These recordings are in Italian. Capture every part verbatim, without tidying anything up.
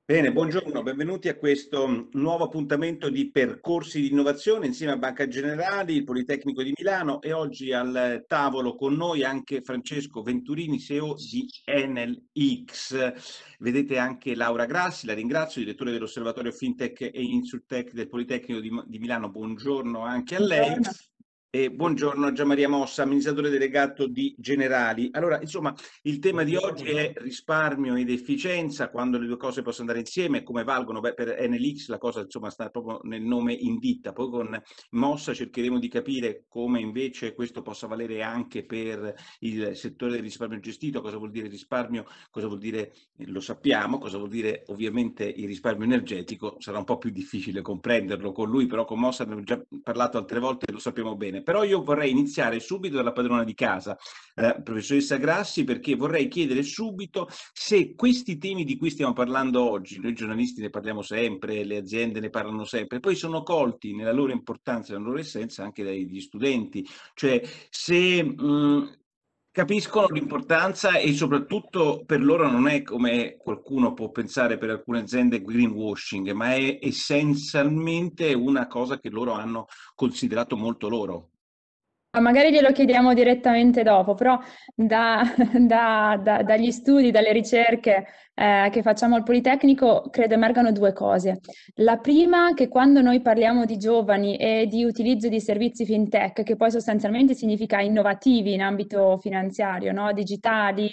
Bene, buongiorno, benvenuti a questo nuovo appuntamento di percorsi di innovazione insieme a Banca Generali, il Politecnico di Milano e oggi al tavolo con noi anche Francesco Venturini, C E O di Enel X. Vedete anche Laura Grassi, la ringrazio, direttore dell'Osservatorio FinTech e Insurtech del Politecnico di, di Milano. Buongiorno anche a lei. Buongiorno. E buongiorno a Gian Maria Mossa, amministratore delegato di Generali. Allora, insomma, il tema di oggi è risparmio ed efficienza, quando le due cose possono andare insieme, come valgono. Beh, per Enel X la cosa insomma sta proprio nel nome in ditta. Poi con Mossa cercheremo di capire come invece questo possa valere anche per il settore del risparmio gestito, cosa vuol dire risparmio, cosa vuol dire, eh, lo sappiamo, cosa vuol dire ovviamente il risparmio energetico, sarà un po' più difficile comprenderlo con lui, però con Mossa abbiamo già parlato altre volte e lo sappiamo bene. Però io vorrei iniziare subito dalla padrona di casa, eh, professoressa Grassi, perché vorrei chiedere subito se questi temi di cui stiamo parlando oggi, noi giornalisti ne parliamo sempre, le aziende ne parlano sempre, poi sono colti nella loro importanza e nella loro essenza anche dagli studenti, cioè se mh, capiscono l'importanza e soprattutto per loro non è come qualcuno può pensare per alcune aziende greenwashing, ma è essenzialmente una cosa che loro hanno considerato molto loro. Ma magari glielo chiediamo direttamente dopo, però da- da- da- dagli studi, dalle ricerche eh, che facciamo al Politecnico, credo emergano due cose. La prima, che quando noi parliamo di giovani e di utilizzo di servizi fintech, che poi sostanzialmente significa innovativi in ambito finanziario, no? Digitali,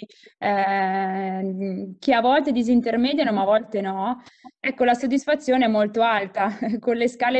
eh, che a volte disintermediano, ma a volte no. Ecco, la soddisfazione è molto alta, con le scale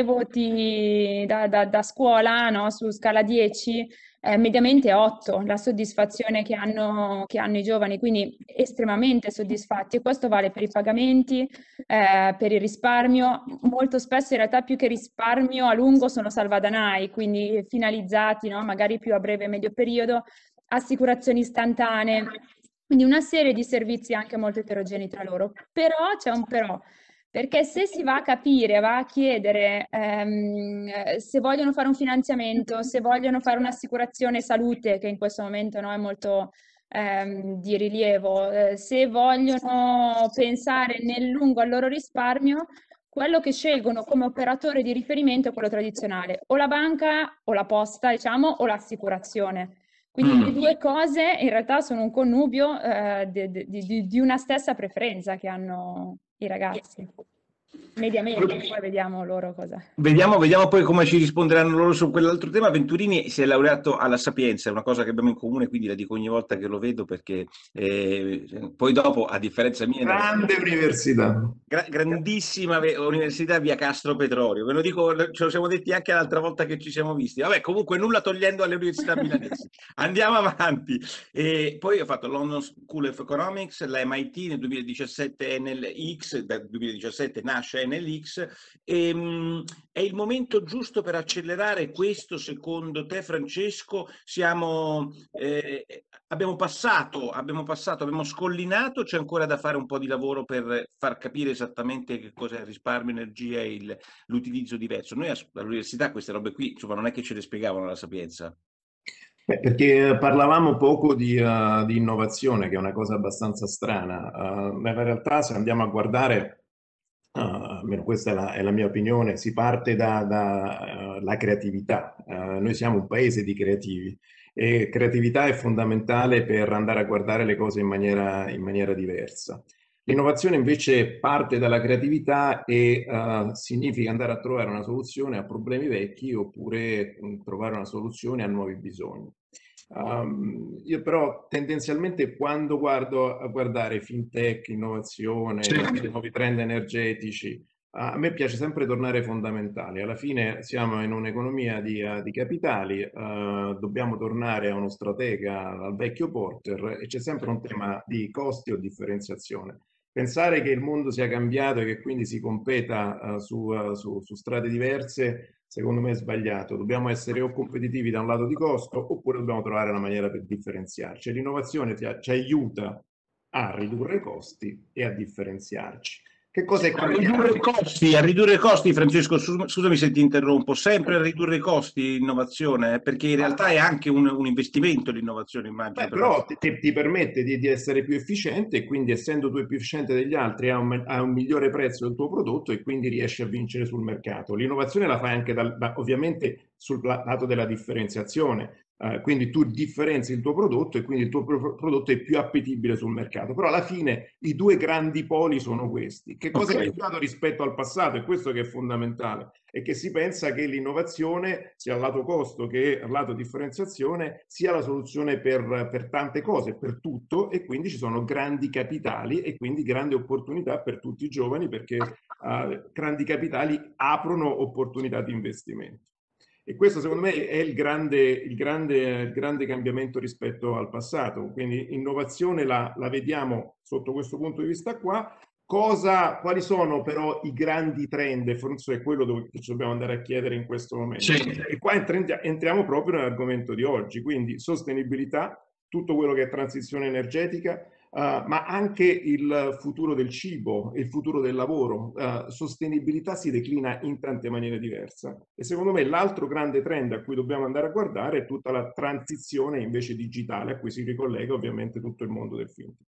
voti da, da- da scuola, no? Su scala dieci, eh, mediamente otto, la soddisfazione che hanno, che hanno i giovani, quindi estremamente soddisfatti. E questo vale per i pagamenti, eh, per il risparmio. Molto spesso in realtà più che risparmio a lungo sono salvadanai, quindi finalizzati, no? Magari più a breve e medio periodo, assicurazioni istantanee. Quindi una serie di servizi anche molto eterogenei tra loro. Però c'è un però, perché se si va a capire, va a chiedere ehm, eh, se vogliono fare un finanziamento, se vogliono fare un'assicurazione salute, che in questo momento no, è molto ehm, di rilievo, eh, se vogliono pensare nel lungo al loro risparmio, quello che scelgono come operatore di riferimento è quello tradizionale, o la banca o la posta, diciamo, o l'assicurazione. Quindi le Mm. due cose in realtà sono un connubio eh, de- de- di, di una stessa preferenza che hanno i ragazzi, mediamente, poi vediamo loro cosa. Vediamo, vediamo poi come ci risponderanno loro su quell'altro tema. Venturini si è laureato alla Sapienza, è una cosa che abbiamo in comune, quindi la dico ogni volta che lo vedo perché eh, poi dopo, a differenza mia, ne Grande università. Gra- grandissima ve- università via Castro Petrolio, ve lo dico, ce lo siamo detti anche l'altra volta che ci siamo visti. Vabbè, comunque nulla togliendo alle università milanesi. Andiamo avanti. E poi ho fatto London School of Economics, la M I T nel duemiladiciassette Enel X, dal duemiladiciassette nasce Enel X. E, mh, è il momento giusto per accelerare questo, secondo te, Francesco? Siamo, eh, abbiamo passato, abbiamo passato, abbiamo scollinato, c'è ancora da fare un po' di lavoro per far capire esattamente che cos'è il risparmio energia e il- l'utilizzo diverso. Noi a- all'università queste robe qui, insomma, non è che ce le spiegavano alla Sapienza. Beh, perché parlavamo poco di, eh, di innovazione, che è una cosa abbastanza strana, eh, ma in realtà se andiamo a guardare, eh, almeno questa è la, è la mia opinione, si parte dalla creatività. Eh, noi siamo un paese di creativi e creatività è fondamentale per andare a guardare le cose in maniera, in maniera diversa. L'innovazione invece parte dalla creatività e uh, significa andare a trovare una soluzione a problemi vecchi oppure mh, trovare una soluzione a nuovi bisogni. Um, io però tendenzialmente quando guardo a guardare fintech, innovazione, Sì. nuovi trend energetici, a me piace sempre tornare ai fondamentali. Alla fine siamo in un'economia di, uh, di capitali, uh, dobbiamo tornare a uno stratega, al vecchio Porter, e c'è sempre un tema di costi o differenziazione. Pensare che il mondo sia cambiato e che quindi si competa uh, su, uh, su, su strade diverse, secondo me è sbagliato. Dobbiamo essere o competitivi da un lato di costo oppure dobbiamo trovare una maniera per differenziarci. L'innovazione ci, ci aiuta a ridurre i costi e a differenziarci. Che cosa è A cambiato? ridurre i costi, a ridurre i costi, Francesco, scusami se ti interrompo, sempre a ridurre i costi innovazione, perché in realtà è anche un, un investimento l'innovazione, immagino. Beh, Per però ti, ti permette di, di essere più efficiente e quindi essendo tu più efficiente degli altri hai un, hai un migliore prezzo del tuo prodotto e quindi riesci a vincere sul mercato. L'innovazione la fai anche dal, da, ovviamente sul lato della differenziazione. Uh, quindi tu differenzi il tuo prodotto e quindi il tuo pro prodotto è più appetibile sul mercato. Però alla fine i due grandi poli sono questi. Che cosa okay. è cambiato rispetto al passato? È questo che è fondamentale. È che si pensa che l'innovazione, sia al lato costo che al lato differenziazione, sia la soluzione per, per tante cose, per tutto, e quindi ci sono grandi capitali e quindi grandi opportunità per tutti i giovani perché uh, grandi capitali aprono opportunità di investimento. E questo secondo me è il grande, il grande, il grande cambiamento rispetto al passato. Quindi innovazione la, la vediamo sotto questo punto di vista qua. Cosa, quali sono però i grandi trend? Forse è quello dove, che ci dobbiamo andare a chiedere in questo momento. Sì. E qua entriamo proprio nell'argomento di oggi, quindi sostenibilità, tutto quello che è transizione energetica, Uh, ma anche il futuro del cibo, il futuro del lavoro. Uh, sostenibilità si declina in tante maniere diverse e secondo me l'altro grande trend a cui dobbiamo andare a guardare è tutta la transizione invece digitale a cui si ricollega ovviamente tutto il mondo del fintech.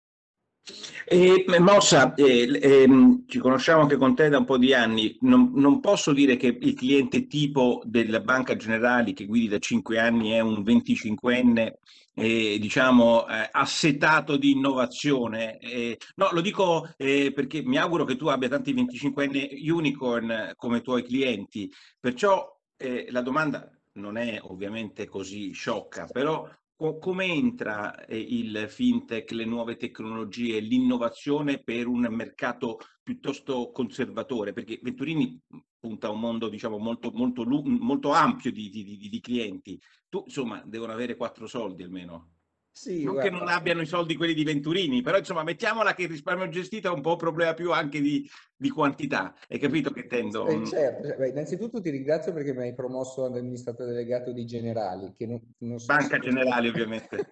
Eh, Mossa, eh, ehm, ci conosciamo anche con te da un po' di anni, non, non posso dire che il cliente tipo della Banca Generali che guidi da cinque anni è un venticinquenne eh, diciamo eh, assetato di innovazione. Eh, no, lo dico eh, perché mi auguro che tu abbia tanti venticinquenni unicorn come tuoi clienti, perciò eh, la domanda non è ovviamente così sciocca, però come entra il fintech, le nuove tecnologie, l'innovazione per un mercato piuttosto conservatore? Perché Venturini punta a un mondo, diciamo, molto, molto, molto ampio di, di, di, di clienti. Tu, insomma, devono avere quattro soldi almeno. Sì, non guarda, che non abbiano i soldi quelli di Venturini, però insomma mettiamola che il risparmio gestito è un po' un problema più anche di, di quantità. Hai capito che tendo? Eh, certo, beh, innanzitutto ti ringrazio perché mi hai promosso ad amministratore delegato di Generali, che non, non so Banca Generali ovviamente.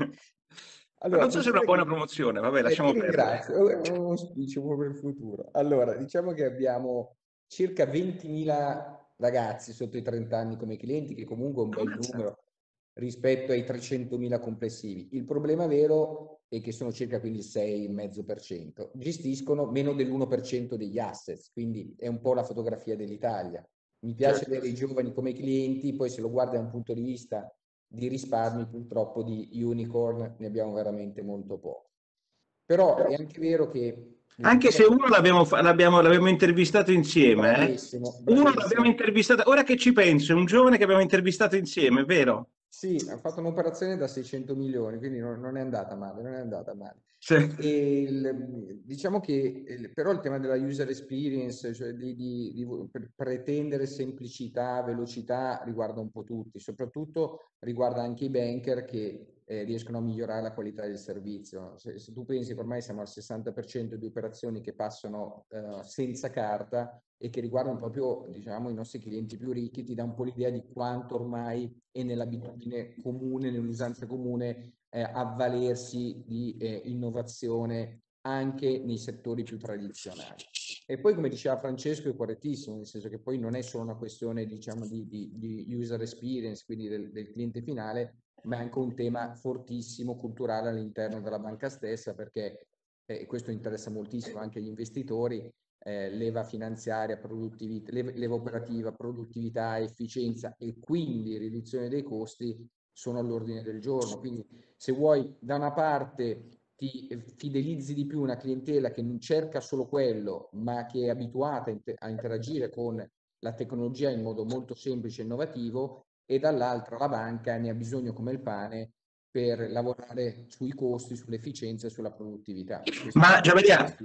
Allora, non so se è una buona che... promozione, vabbè, eh, lasciamo ti perdere. ringrazio, è un auspicio per il futuro. Allora, diciamo che abbiamo circa ventimila ragazzi sotto i trenta anni come clienti, che comunque è un bel numero rispetto ai trecentomila complessivi. Il problema vero è che sono circa quindi il sei virgola cinque per cento. Gestiscono meno dell'uno per cento degli assets, quindi è un po' la fotografia dell'Italia. Mi piace certo. avere i giovani come clienti, poi se lo guardi da un punto di vista di risparmi, purtroppo di unicorn ne abbiamo veramente molto poco. Però è anche vero che... Anche se uno l'abbiamo, l'abbiamo, l'abbiamo intervistato insieme, bravissimo, eh? bravissimo. Uno l'abbiamo intervistato, ora che ci penso, è un giovane che abbiamo intervistato insieme, è vero? Sì, ha fatto un'operazione da seicento milioni, quindi non, non è andata male, non è andata male. Sì. E il, diciamo che il, però il tema della user experience, cioè di, di, di pretendere semplicità, velocità, riguarda un po' tutti, soprattutto riguarda anche i banker che eh, riescono a migliorare la qualità del servizio. Se, se tu pensi che ormai siamo al sessanta per cento di operazioni che passano eh, senza carta e che riguardano proprio, diciamo, i nostri clienti più ricchi, ti dà un po' l'idea di quanto ormai è nell'abitudine comune, nell'usanza comune, eh, avvalersi di eh, innovazione anche nei settori più tradizionali. E poi, come diceva Francesco, è correttissimo, nel senso che poi non è solo una questione, diciamo, di, di, di user experience, quindi del, del cliente finale, ma è anche un tema fortissimo culturale all'interno della banca stessa, perché eh, questo interessa moltissimo anche agli investitori. Eh, leva finanziaria, produttività, leva, leva operativa, produttività, efficienza e quindi riduzione dei costi sono all'ordine del giorno. Quindi se vuoi da una parte ti fidelizzi di più una clientela che non cerca solo quello, ma che è abituata a interagire con la tecnologia in modo molto semplice e innovativo, e dall'altra la banca ne ha bisogno come il pane per lavorare sui costi, sull'efficienza e sulla produttività. Questo Ma Gianmaria,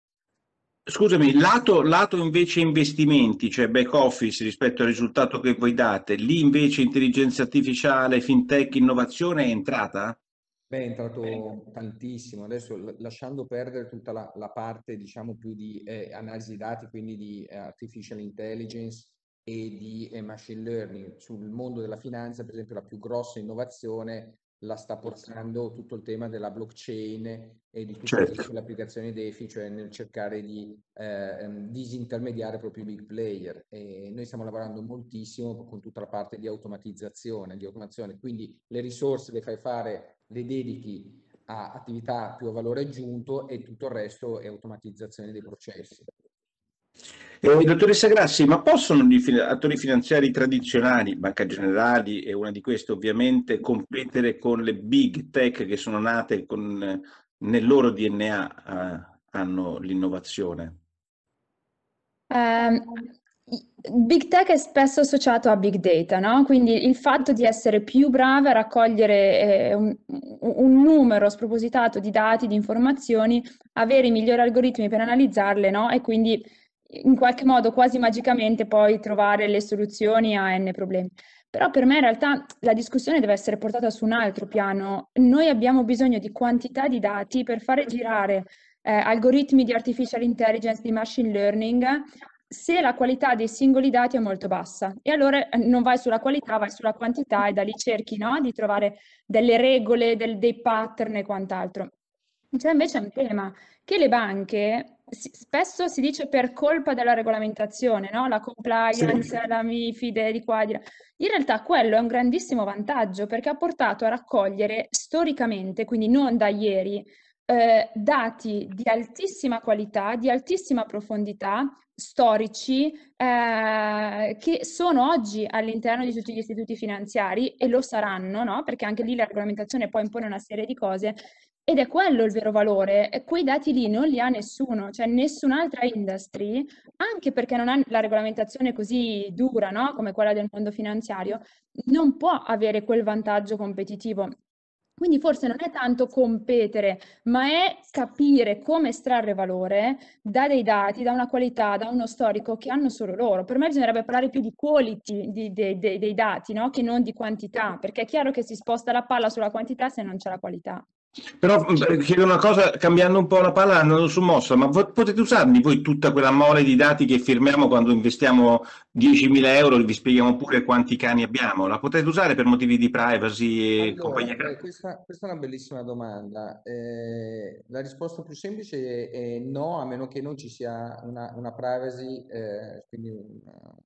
scusami, lato, lato invece investimenti, cioè back office rispetto al risultato che voi date, lì invece intelligenza artificiale, fintech, innovazione è entrata? Beh, è entrato tantissimo. Adesso lasciando perdere tutta la, la parte, diciamo, più di eh, analisi dati, quindi di eh, artificial intelligence e di eh, machine learning. Sul mondo della finanza, per esempio, la più grossa innovazione la sta portando tutto il tema della blockchain e di tutte Certo. le applicazioni DeFi, cioè nel cercare di eh, disintermediare proprio i big player. E noi stiamo lavorando moltissimo con tutta la parte di automatizzazione, di automazione, quindi le risorse le fai fare, le dedichi a attività più a valore aggiunto e tutto il resto è automatizzazione dei processi. Eh, dottoressa Grassi, ma possono gli fin- attori finanziari tradizionali, Banca Generali è una di queste ovviamente, competere con le big tech che sono nate con, eh, nel loro D N A, eh, hanno l'innovazione? Ehm, i- Big Tech è spesso associato a Big Data, no? Quindi il fatto di essere più brave a raccogliere eh, un, un numero spropositato di dati, di informazioni, avere i migliori algoritmi per analizzarle, no? E quindi in qualche modo quasi magicamente poi trovare le soluzioni a n problemi. Però per me in realtà la discussione deve essere portata su un altro piano. Noi abbiamo bisogno di quantità di dati per fare girare eh, algoritmi di artificial intelligence, di machine learning, se la qualità dei singoli dati è molto bassa. E allora eh, non vai sulla qualità, vai sulla quantità e da lì cerchi, no, di trovare delle regole, del- dei pattern e quant'altro. C'è invece un tema che le banche si- spesso si dice per colpa della regolamentazione, no? La compliance, la MiFID di qua e di là. In realtà quello è un grandissimo vantaggio perché ha portato a raccogliere storicamente, quindi non da ieri, eh, dati di altissima qualità, di altissima profondità, storici, eh, che sono oggi all'interno di tutti gli istituti finanziari e lo saranno, no? Perché anche lì la regolamentazione poi impone una serie di cose. Ed è quello il vero valore, e quei dati lì non li ha nessuno, cioè nessun'altra industry, anche perché non ha la regolamentazione così dura, no? Come quella del mondo finanziario, non può avere quel vantaggio competitivo. Quindi forse non è tanto competere, ma è capire come estrarre valore da dei dati, da una qualità, da uno storico che hanno solo loro. Per me bisognerebbe parlare più di quality di- de- de- dei dati, no? Che non di quantità, perché è chiaro che si sposta la palla sulla quantità se non c'è la qualità. Però eh, chiedo una cosa, cambiando un po' la palla, andando su mossa, ma vo- potete usarli voi tutta quella mole di dati che firmiamo quando investiamo diecimila euro e vi spieghiamo pure quanti cani abbiamo? La potete usare per motivi di privacy e compagnia Allora, eh, cantante? questa, questa è una bellissima domanda. Eh, la risposta più semplice è, è no, a meno che non ci sia una, una privacy, eh, quindi un,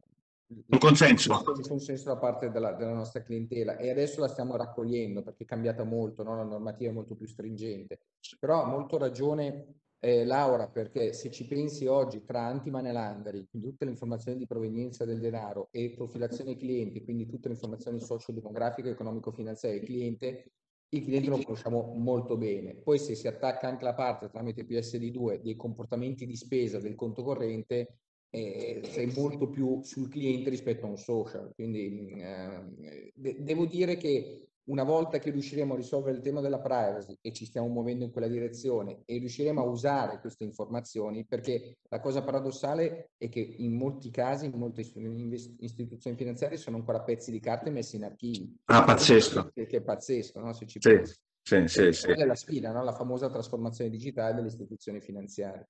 Un il consenso? il consenso da parte della, della nostra clientela. E adesso la stiamo raccogliendo perché è cambiata molto, no? La normativa è molto più stringente. Però ha molto ragione eh, Laura, perché se ci pensi oggi tra anti-money laundering, quindi tutte le informazioni di provenienza del denaro e profilazione clienti, quindi tutte le informazioni socio-demografiche, economico-finanziarie del cliente, il cliente lo conosciamo molto bene. Poi se si attacca anche la parte tramite P S D due dei comportamenti di spesa del conto corrente, eh, sei molto più sul cliente rispetto a un social. Quindi eh, de- devo dire che una volta che riusciremo a risolvere il tema della privacy e ci stiamo muovendo in quella direzione e riusciremo a usare queste informazioni, perché la cosa paradossale è che in molti casi, in molte istituzioni finanziarie sono ancora pezzi di carte messi in archivi. Ah, pazzesco. Che, che è pazzesco, no? Se ci Sì, pensi. sì, sì, E sì. quella è la sfida, no? La famosa trasformazione digitale delle istituzioni finanziarie.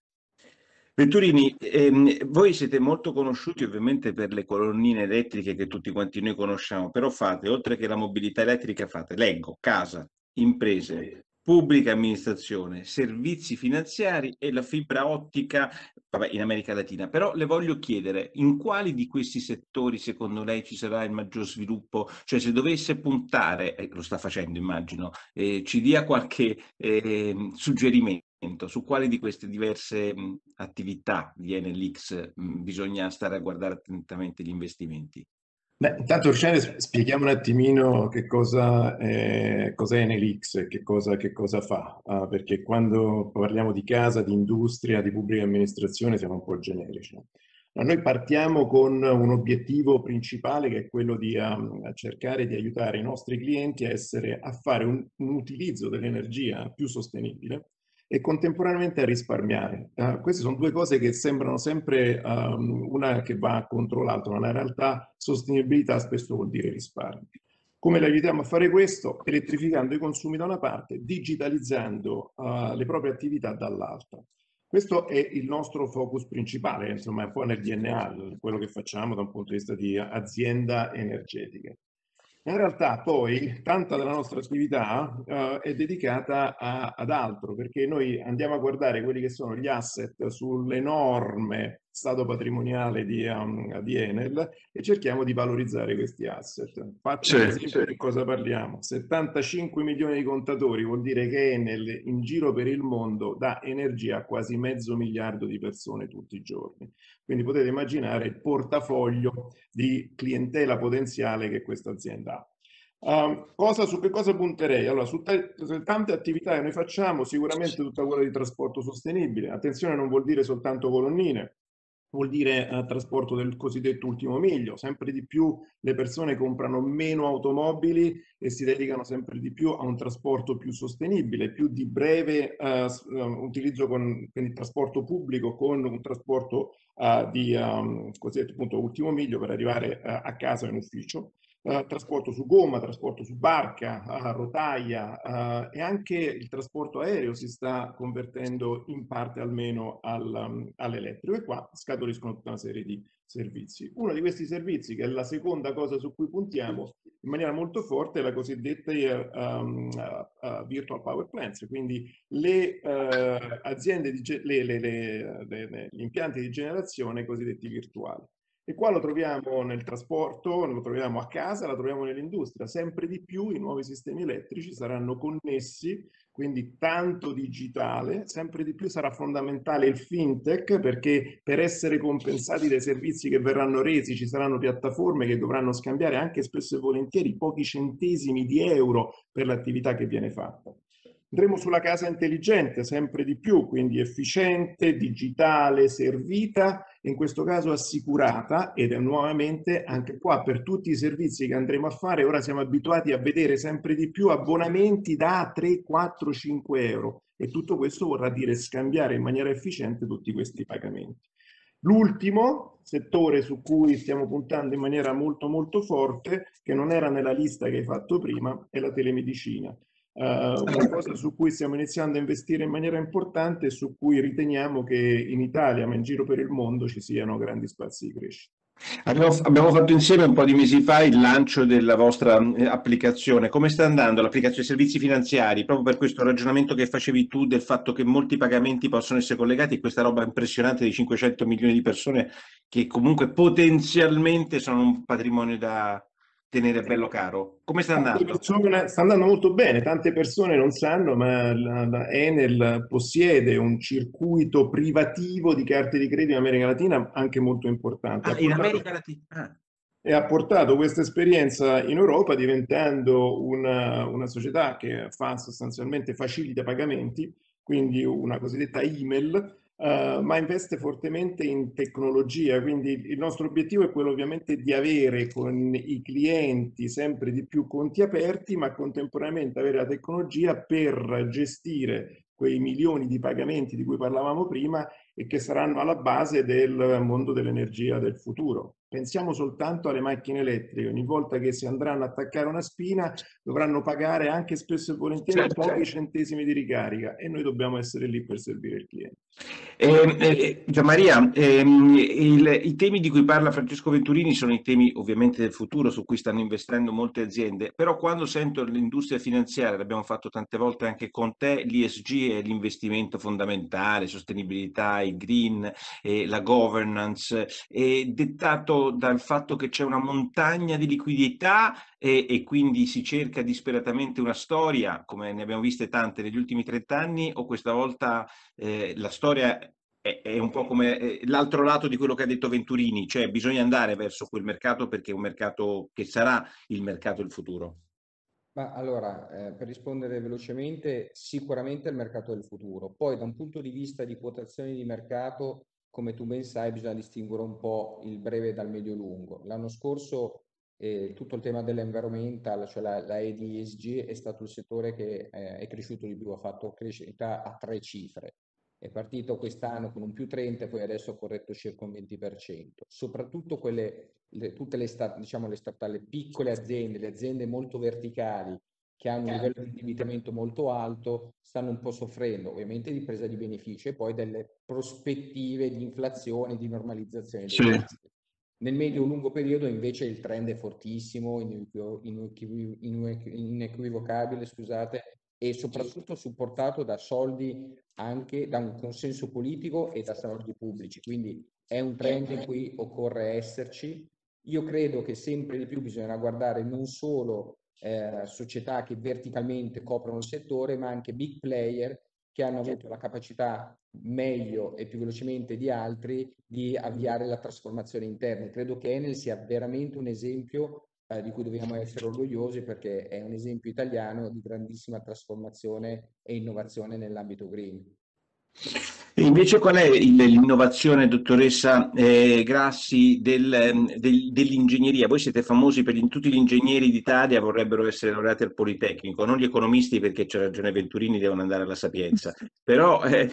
Venturini, ehm, voi siete molto conosciuti ovviamente per le colonnine elettriche che tutti quanti noi conosciamo, però fate, oltre che la mobilità elettrica, fate, leggo, casa, imprese, pubblica amministrazione, servizi finanziari e la fibra ottica, vabbè, in America Latina. Però le voglio chiedere, in quali di questi settori secondo lei ci sarà il maggior sviluppo? Cioè, se dovesse puntare, e lo sta facendo immagino, eh, ci dia qualche eh, suggerimento su quali di queste diverse mh, attività di Enel X mh, bisogna stare a guardare attentamente gli investimenti. Beh, intanto Luciane, spieghiamo un attimino che cosa è, cos'è Enel X, che cosa, che cosa fa, ah, perché quando parliamo di casa, di industria, di pubblica amministrazione siamo un po' generici. Ma noi partiamo con un obiettivo principale che è quello di um, cercare di aiutare i nostri clienti a, essere, a fare un, un utilizzo dell'energia più sostenibile e contemporaneamente a risparmiare. Uh, queste sono due cose che sembrano sempre um, una che va contro l'altra, ma in realtà sostenibilità spesso vuol dire risparmio. Come le aiutiamo a fare questo? Elettrificando i consumi da una parte, digitalizzando uh, le proprie attività dall'altra. Questo è il nostro focus principale, insomma, è un po' nel D N A, quello che facciamo da un punto di vista di azienda energetica. In realtà poi tanta della nostra attività uh, è dedicata a, ad altro, perché noi andiamo a guardare quelli che sono gli asset sull'enorme stato patrimoniale di, um, di Enel e cerchiamo di valorizzare questi asset. Faccio un esempio di cosa parliamo. settantacinque milioni di contatori vuol dire che Enel in giro per il mondo dà energia a quasi mezzo miliardo di persone tutti i giorni. Quindi potete immaginare il portafoglio di clientela potenziale che questa azienda ha. Um, cosa, su che cosa punterei? Allora, su, su tante attività che noi facciamo, sicuramente tutta quella di trasporto sostenibile. Attenzione, non vuol dire soltanto colonnine, vuol dire eh, trasporto del cosiddetto ultimo miglio. Sempre di più le persone comprano meno automobili e si dedicano sempre di più a un trasporto più sostenibile, più di breve eh, utilizzo con quindi trasporto pubblico con un trasporto eh, di um, cosiddetto appunto ultimo miglio per arrivare eh, a casa o in ufficio. Uh, trasporto su gomma, trasporto su barca, uh, rotaia uh, e anche il trasporto aereo si sta convertendo in parte almeno al, um, all'elettrico e qua scaturiscono tutta una serie di servizi. Uno di questi servizi, che è la seconda cosa su cui puntiamo in maniera molto forte, è la cosiddetta um, uh, uh, virtual power plants, quindi le uh, aziende, di le, le, le, le, gli impianti di generazione cosiddetti virtuali. E qua lo troviamo nel trasporto, lo troviamo a casa, lo troviamo nell'industria. Sempre di più i nuovi sistemi elettrici saranno connessi, quindi tanto digitale, sempre di più sarà fondamentale il fintech, perché per essere compensati dai servizi che verranno resi ci saranno piattaforme che dovranno scambiare anche spesso e volentieri pochi centesimi di euro per l'attività che viene fatta. Andremo sulla casa intelligente sempre di più, quindi efficiente, digitale, servita, in questo caso assicurata, ed è nuovamente anche qua per tutti i servizi che andremo a fare, ora siamo abituati a vedere sempre di più abbonamenti da tre, quattro, cinque euro e tutto questo vorrà dire scambiare in maniera efficiente tutti questi pagamenti. L'ultimo settore su cui stiamo puntando in maniera molto molto forte, che non era nella lista che hai fatto prima, è la telemedicina. Uh, una cosa su cui stiamo iniziando a investire in maniera importante e su cui riteniamo che in Italia, ma in giro per il mondo, ci siano grandi spazi di crescita. Abbiamo, abbiamo fatto insieme un po' di mesi fa il lancio della vostra eh, applicazione. Come sta andando l'applicazione dei servizi finanziari? Proprio per questo ragionamento che facevi tu del fatto che molti pagamenti possono essere collegati, questa roba impressionante di cinquecento milioni di persone che comunque potenzialmente sono un patrimonio da tenere bello caro. Come sta andando? Sta andando molto bene, tante persone non sanno, ma la, la Enel possiede un circuito privativo di carte di credito in America Latina anche molto importante. Ah, in America Latina? Ah. E ha portato questa esperienza in Europa diventando una, una società che fa sostanzialmente facilita pagamenti, quindi una cosiddetta email, Uh, ma investe fortemente in tecnologia, quindi il nostro obiettivo è quello ovviamente di avere con i clienti sempre di più conti aperti, ma contemporaneamente avere la tecnologia per gestire quei milioni di pagamenti di cui parlavamo prima e che saranno alla base del mondo dell'energia del futuro. Pensiamo soltanto alle macchine elettriche, ogni volta che si andranno a attaccare una spina dovranno pagare anche spesso e volentieri certo, pochi certo. centesimi di ricarica e noi dobbiamo essere lì per servire il cliente. Eh, eh, Gianmaria, ehm, il, i temi di cui parla Francesco Venturini sono i temi ovviamente del futuro su cui stanno investendo molte aziende, però quando sento l'industria finanziaria, l'abbiamo fatto tante volte anche con te, l'E S G è l'investimento fondamentale, sostenibilità, il green, eh, la governance, è dettato dal fatto che c'è una montagna di liquidità e, e quindi si cerca disperatamente una storia, come ne abbiamo viste tante negli ultimi trent'anni, o questa volta eh, la storia è, è un po' come eh, l'altro lato di quello che ha detto Venturini, cioè bisogna andare verso quel mercato perché è un mercato che sarà il mercato del futuro. Ma allora, eh, per rispondere velocemente, sicuramente il mercato del futuro. Poi da un punto di vista di quotazioni di mercato, come tu ben sai, bisogna distinguere un po' il breve dal medio-lungo. L'anno scorso eh, tutto il tema dell'environmental, cioè la, la E D S G, è stato il settore che eh, è cresciuto di più, ha fatto crescita a tre cifre. È partito quest'anno con un più trenta, poi adesso ha corretto circa un venti per cento. Soprattutto quelle, le, tutte le, diciamo, le, start, le piccole aziende, le aziende molto verticali, che hanno un livello di indebitamento molto alto, stanno un po' soffrendo, ovviamente di presa di beneficio e poi delle prospettive di inflazione, di normalizzazione dei prezzi. Nel medio-lungo periodo invece il trend è fortissimo, inequivocabile, scusate, e soprattutto supportato da soldi, anche da un consenso politico e da soldi pubblici. Quindi è un trend in cui occorre esserci. Io credo che sempre di più bisogna guardare non solo eh, società che verticalmente coprono il settore, ma anche big player che hanno avuto la capacità meglio e più velocemente di altri di avviare la trasformazione interna. Credo che Enel sia veramente un esempio eh, di cui dobbiamo essere orgogliosi, perché è un esempio italiano di grandissima trasformazione e innovazione nell'ambito green. E invece qual è l'innovazione, dottoressa eh, Grassi, del, del, dell'ingegneria? Voi siete famosi per tutti gli ingegneri d'Italia vorrebbero essere laureati al Politecnico, non gli economisti, perché c'è ragione Venturini, devono andare alla Sapienza. Però eh,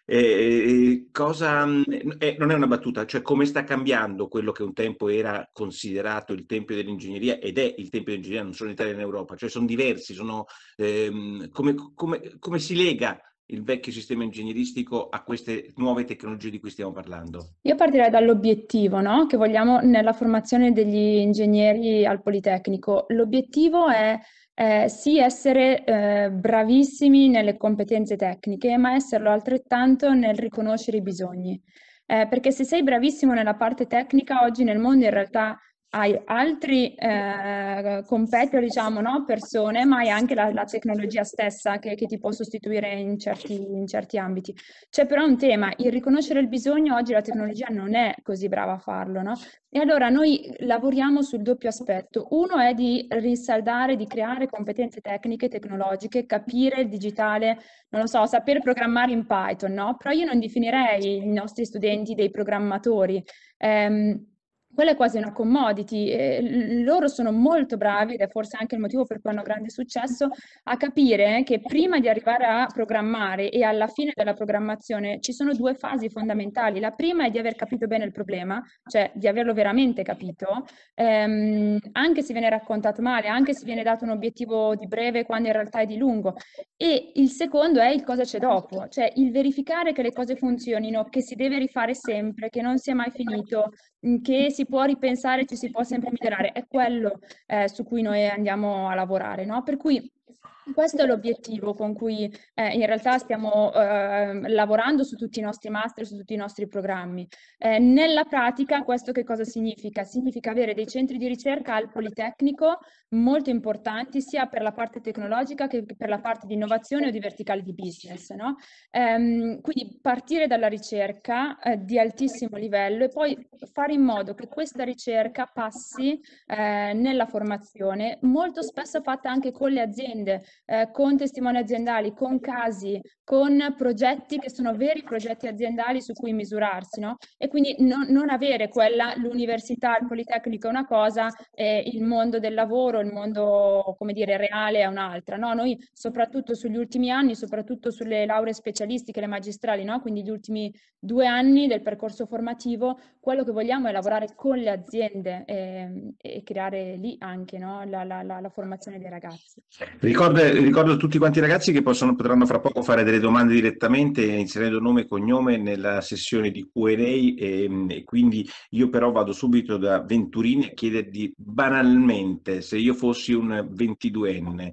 eh, cosa, eh, non è una battuta, cioè come sta cambiando quello che un tempo era considerato il tempio dell'ingegneria, ed è il tempio dell'ingegneria non solo in Italia e in Europa, cioè sono diversi, sono, ehm, come, come, come si lega il vecchio sistema ingegneristico a queste nuove tecnologie di cui stiamo parlando? Io partirei dall'obiettivo, no? Che vogliamo nella formazione degli ingegneri al Politecnico. L'obiettivo è eh, sì essere eh, bravissimi nelle competenze tecniche, ma esserlo altrettanto nel riconoscere i bisogni. Eh, perché se sei bravissimo nella parte tecnica, oggi nel mondo in realtà hai altri eh, competitor, diciamo, no? Persone, ma hai anche la, la tecnologia stessa che, che ti può sostituire in certi, in certi ambiti. C'è però un tema, il riconoscere il bisogno, oggi la tecnologia non è così brava a farlo, no? E allora noi lavoriamo sul doppio aspetto. Uno è di risaldare, di creare competenze tecniche, tecnologiche, capire il digitale, non lo so, saper programmare in Python, no? Però io non definirei i nostri studenti dei programmatori. Ehm, Quella è quasi una commodity, e loro sono molto bravi, ed è forse anche il motivo per cui hanno grande successo, a capire che prima di arrivare a programmare e alla fine della programmazione ci sono due fasi fondamentali. La prima è di aver capito bene il problema, cioè di averlo veramente capito, ehm, anche se viene raccontato male, anche se viene dato un obiettivo di breve quando in realtà è di lungo. E il secondo è il cosa c'è dopo, cioè il verificare che le cose funzionino, che si deve rifare sempre, che non sia mai finito, che si può ripensare, ci si può sempre migliorare, è quello eh, su cui noi andiamo a lavorare, no? Per cui questo è l'obiettivo con cui eh, in realtà stiamo eh, lavorando su tutti i nostri master, su tutti i nostri programmi. Eh, nella pratica questo che cosa significa? Significa avere dei centri di ricerca al Politecnico molto importanti sia per la parte tecnologica che per la parte di innovazione o di verticale di business, no? Ehm, quindi partire dalla ricerca eh, di altissimo livello e poi fare in modo che questa ricerca passi eh, nella formazione, molto spesso fatta anche con le aziende, eh, con testimoni aziendali, con casi, con progetti che sono veri progetti aziendali su cui misurarsi, no? E quindi non, non avere quella, l'università, il Politecnico è una cosa, e il mondo del lavoro, il mondo, come dire, reale è un'altra, no? Noi soprattutto sugli ultimi anni, soprattutto sulle lauree specialistiche, le magistrali, no? Quindi gli ultimi due anni del percorso formativo, quello che vogliamo è lavorare con le aziende e, e creare lì anche, no? la, la, la, la formazione dei ragazzi. Ricordo, ricordo a tutti quanti i ragazzi che possono, potranno fra poco fare delle domande direttamente inserendo nome e cognome nella sessione di Q and A e, e quindi io però vado subito da Venturini a chiedergli banalmente, se io fossi un ventiduenne,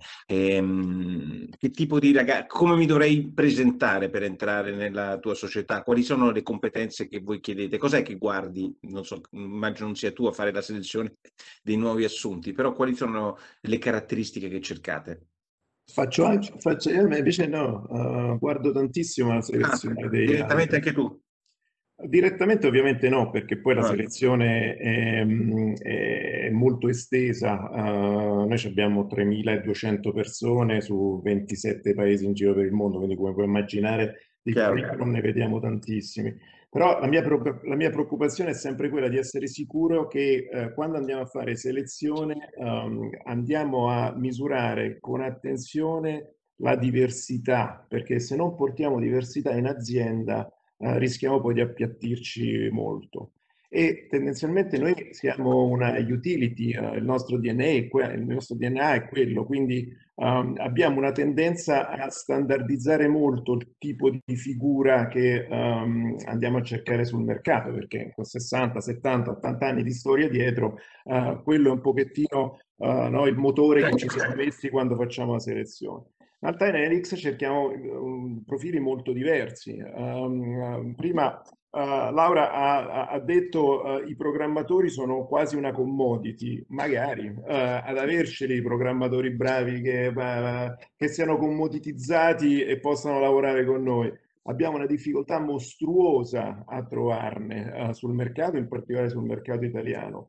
ehm, che tipo di ragazzo, come mi dovrei presentare per entrare nella tua società? Quali sono le competenze che voi chiedete? Cos'è che guardi? Non so, immagino non sia tu a fare la selezione dei nuovi assunti, però quali sono le caratteristiche che cercate? Faccio anche, faccio, io invece no, uh, guardo tantissimo la selezione Ah, dei... direttamente anche tu? Direttamente ovviamente no, perché poi la Ah. selezione è, è molto estesa. Uh, noi abbiamo tremiladuecento persone su ventisette paesi in giro per il mondo, quindi come puoi immaginare di curriculum ne vediamo tantissimi. Però la mia, la mia preoccupazione è sempre quella di essere sicuro che eh, quando andiamo a fare selezione um, andiamo a misurare con attenzione la diversità, perché se non portiamo diversità in azienda eh, rischiamo poi di appiattirci molto. e tendenzialmente noi siamo una utility, uh, il nostro D N A è que- il nostro D N A è quello, quindi um, abbiamo una tendenza a standardizzare molto il tipo di figura che um, andiamo a cercare sul mercato, perché con sessanta, settanta, ottanta anni di storia dietro, uh, quello è un pochettino uh, no, il motore che ci siamo messi quando facciamo la selezione. In realtà in Helix cerchiamo um, profili molto diversi. Um, prima Uh, Laura ha, ha detto uh, i programmatori sono quasi una commodity, magari uh, ad averceli i programmatori bravi che, uh, che siano commoditizzati e possano lavorare con noi. Abbiamo una difficoltà mostruosa a trovarne uh, sul mercato, in particolare sul mercato italiano.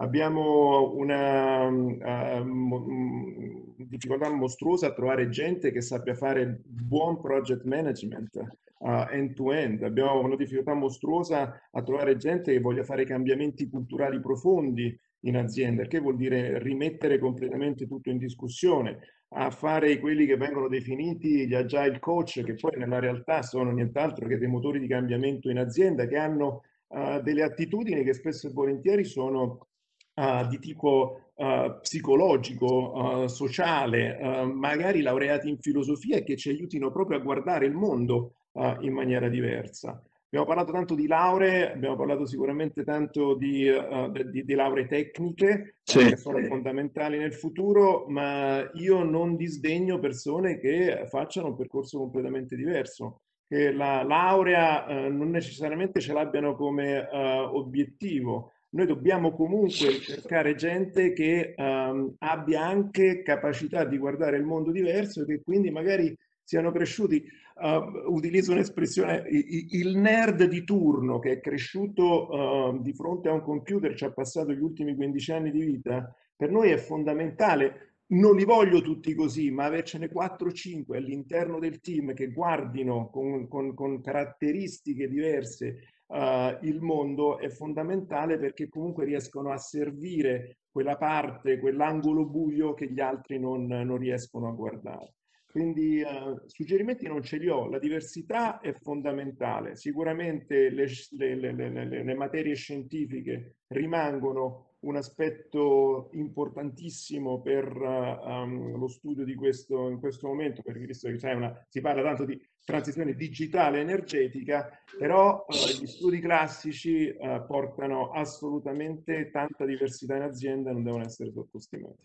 Abbiamo una uh, mo difficoltà mostruosa a trovare gente che sappia fare buon project management uh, end-to-end. Abbiamo una difficoltà mostruosa a trovare gente che voglia fare cambiamenti culturali profondi in azienda, che vuol dire rimettere completamente tutto in discussione, a fare quelli che vengono definiti gli agile coach, che poi nella realtà sono nient'altro che dei motori di cambiamento in azienda, che hanno uh, delle attitudini che spesso e volentieri sono Uh, di tipo uh, psicologico, uh, sociale, uh, magari laureati in filosofia e che ci aiutino proprio a guardare il mondo uh, in maniera diversa. Abbiamo parlato tanto di lauree, abbiamo parlato sicuramente tanto di, uh, di, di lauree tecniche, sì, uh, che sono fondamentali nel futuro, ma io non disdegno persone che facciano un percorso completamente diverso, che la laurea uh, non necessariamente ce l'abbiano come uh, obiettivo. Noi dobbiamo comunque cercare gente che um, abbia anche capacità di guardare il mondo diverso e che quindi magari siano cresciuti, uh, utilizzo un'espressione, il nerd di turno che è cresciuto uh, di fronte a un computer, ci ha passato gli ultimi quindici anni di vita, per noi è fondamentale. Non li voglio tutti così, ma avercene quattro o cinque all'interno del team che guardino con, con, con caratteristiche diverse Uh, il mondo è fondamentale, perché comunque riescono a servire quella parte, quell'angolo buio che gli altri non, non riescono a guardare. Quindi uh, suggerimenti non ce li ho, la diversità è fondamentale, sicuramente le, le, le, le, le materie scientifiche rimangono un aspetto importantissimo per uh, um, lo studio di questo in questo momento, perché visto che c'è una, si parla tanto di transizione digitale energetica, però uh, gli studi classici uh, portano assolutamente tanta diversità in azienda e non devono essere sottostimati.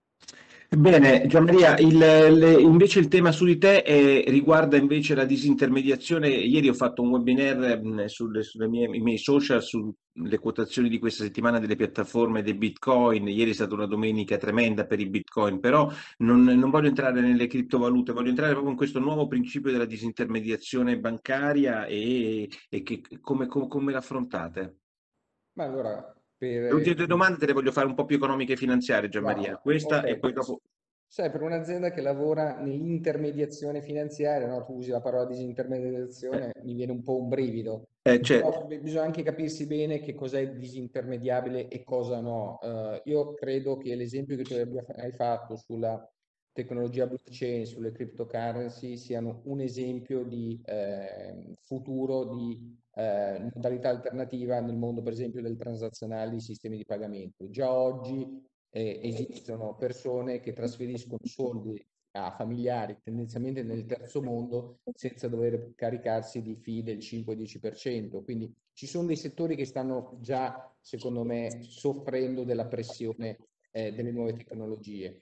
Bene, Gianmaria, il, le, invece il tema su di te è, riguarda invece la disintermediazione. Ieri ho fatto un webinar mh, sulle, sulle mie, i miei social sulle quotazioni di questa settimana delle piattaforme dei Bitcoin. Ieri è stata una domenica tremenda per i Bitcoin, però non, non voglio entrare nelle criptovalute, voglio entrare proprio in questo nuovo principio della disintermediazione bancaria e, e che, come, come, come l'affrontate? Ma allora, Le ultime due per... domande te le voglio fare un po' più economiche e finanziarie, Gianmaria. Wow, Questa e ok. poi dopo... Sai, per un'azienda che lavora nell'intermediazione finanziaria, no? Tu usi la parola disintermediazione, mi viene un po' un brivido. Eh, certo. Però b- bisogna anche capirsi bene che cos'è disintermediabile e cosa no. Eh, io credo che l'esempio che tu abbia- hai fatto sulla tecnologia blockchain, sulle cryptocurrency, siano un esempio di eh, futuro di eh, modalità alternativa nel mondo, per esempio, del transazionale di sistemi di pagamento. Già oggi eh, esistono persone che trasferiscono soldi a familiari, tendenzialmente nel terzo mondo, senza dover caricarsi di fee del cinque-dieci per cento. Quindi ci sono dei settori che stanno già, secondo me, soffrendo della pressione eh, delle nuove tecnologie.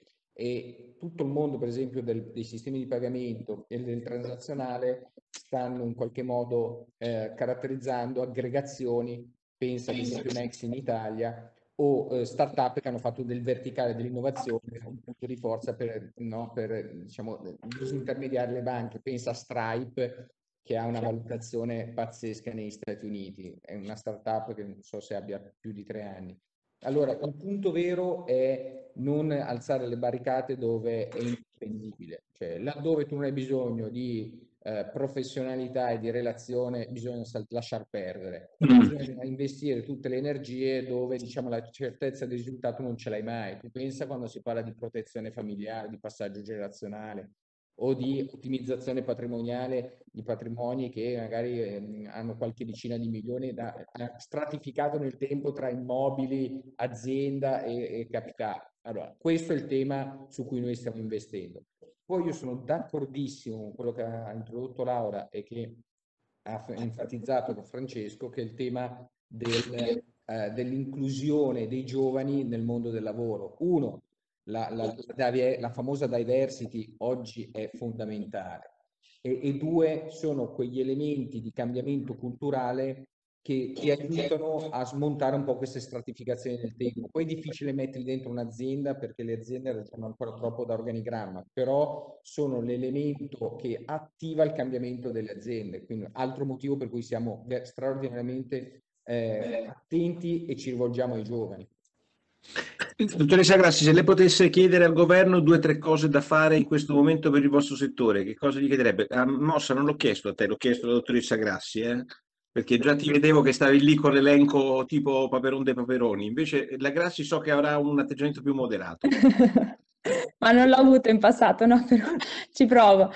E tutto il mondo, per esempio, del, dei sistemi di pagamento e del transazionale stanno in qualche modo eh, caratterizzando aggregazioni, pensa ad esempio Next in Italia, o eh, start-up che hanno fatto del verticale dell'innovazione un punto di forza per, no, per diciamo, disintermediare le banche. Pensa a Stripe, che ha una valutazione pazzesca negli Stati Uniti, è una start-up che non so se abbia più di tre anni. Allora, il punto vero è non alzare le barricate dove è indispensabile, cioè laddove tu non hai bisogno di eh, professionalità e di relazione, bisogna lasciar perdere. Mm. Bisogna investire tutte le energie dove, diciamo, la certezza del risultato non ce l'hai mai. Tu pensa quando si parla di protezione familiare, di passaggio generazionale, o di ottimizzazione patrimoniale di patrimoni che magari eh, hanno qualche decina di milioni da, stratificato nel tempo tra immobili, azienda e, e capitale. Allora, questo è il tema su cui noi stiamo investendo. Poi io sono d'accordissimo con quello che ha introdotto Laura e che ha enfatizzato con Francesco, che è il tema del, eh, dell'inclusione dei giovani nel mondo del lavoro. Uno, la, la, la, la famosa diversity oggi è fondamentale e, e due, sono quegli elementi di cambiamento culturale che ti aiutano a smontare un po' queste stratificazioni nel tempo. Poi è difficile metterli dentro un'azienda perché le aziende ragionano ancora troppo da organigramma, però sono l'elemento che attiva il cambiamento delle aziende. Quindi altro motivo per cui siamo straordinariamente eh, attenti e ci rivolgiamo ai giovani. Dottoressa Grassi, se lei potesse chiedere al governo due o tre cose da fare in questo momento per il vostro settore, che cosa gli chiederebbe? A Mossa non l'ho chiesto a te, l'ho chiesto alla dottoressa Grassi, eh? Perché già ti vedevo che stavi lì con l'elenco tipo Paperon dei Paperoni, invece la Grassi so che avrà un atteggiamento più moderato. Ma non l'ho avuto in passato, no? Però ci provo.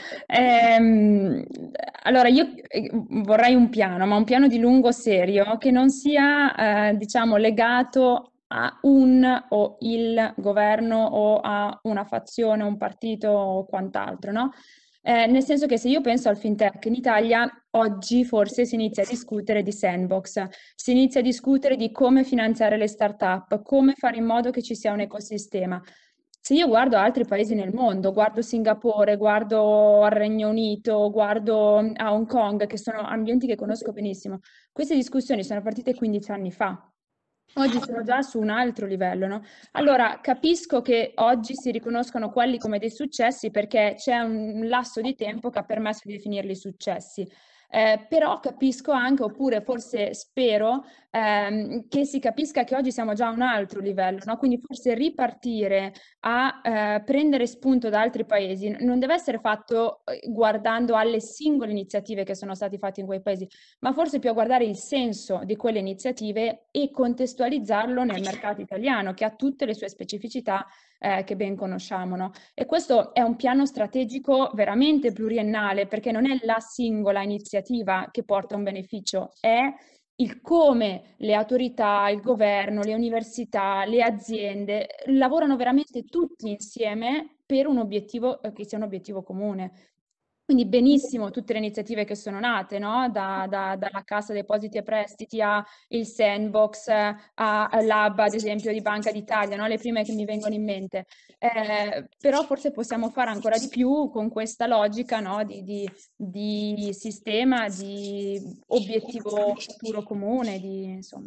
Ehm, allora, io vorrei un piano, ma un piano di lungo serio che non sia, eh, diciamo, legato a un o il governo o a una fazione, un partito o quant'altro, no? Eh, nel senso che se io penso al fintech in Italia, oggi forse si inizia a discutere di sandbox, si inizia a discutere di come finanziare le start-up, come fare in modo che ci sia un ecosistema. Se io guardo altri paesi nel mondo, guardo Singapore, guardo al Regno Unito, guardo a Hong Kong, che sono ambienti che conosco benissimo, queste discussioni sono partite quindici anni fa. Oggi siamo già su un altro livello, no? Allora, capisco che oggi si riconoscono quelli come dei successi perché c'è un lasso di tempo che ha permesso di definirli successi. Eh, però capisco anche, oppure forse spero, ehm, che si capisca che oggi siamo già a un altro livello, no? Quindi forse ripartire a eh, prendere spunto da altri paesi non deve essere fatto eh, guardando alle singole iniziative che sono state fatte in quei paesi, ma forse più a guardare il senso di quelle iniziative e contestualizzarlo nel mercato italiano, che ha tutte le sue specificità eh, che ben conosciamo, no? E questo è un piano strategico veramente pluriennale, perché non è la singola iniziativa che porta un beneficio, è il come le autorità, il governo, le università, le aziende lavorano veramente tutti insieme per un obiettivo eh, che sia un obiettivo comune. Quindi benissimo tutte le iniziative che sono nate, no? Da, da, dalla Cassa Depositi e Prestiti a il Sandbox, a, all'H B, ad esempio, di Banca d'Italia, no? Le prime che mi vengono in mente. Eh, però forse possiamo fare ancora di più con questa logica, no? Di, di, di sistema, di obiettivo futuro comune, di, insomma.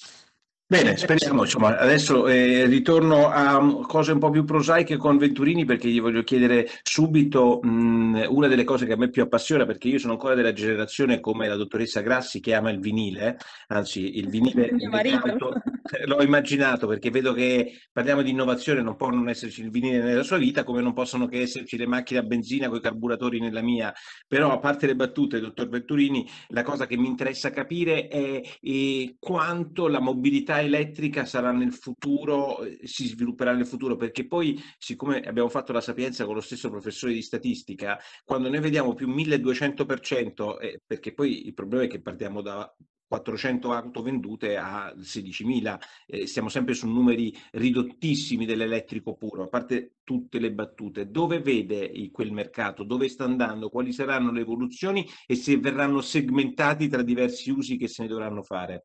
Bene, speriamo, insomma, adesso eh, ritorno a cose un po' più prosaiche con Venturini perché gli voglio chiedere subito mh, una delle cose che a me più appassiona, perché io sono ancora della generazione come la dottoressa Grassi che ama il vinile, anzi il vinile Mio marito. l'ho immaginato perché vedo che parliamo di innovazione, non può non esserci il vinile nella sua vita come non possono che esserci le macchine a benzina con i carburatori nella mia, però a parte le battute, dottor Venturini, la cosa che mi interessa capire è eh, quanto la mobilità elettrica sarà nel futuro, si svilupperà nel futuro, perché poi, siccome abbiamo fatto la sapienza con lo stesso professore di statistica, quando noi vediamo più milleduecento per cento, eh, perché poi il problema è che partiamo da quattrocento auto vendute a sedicimila, eh, siamo sempre su numeri ridottissimi dell'elettrico puro, a parte tutte le battute. Dove vede quel mercato? Dove sta andando? Quali saranno le evoluzioni e se verranno segmentati tra diversi usi che se ne dovranno fare?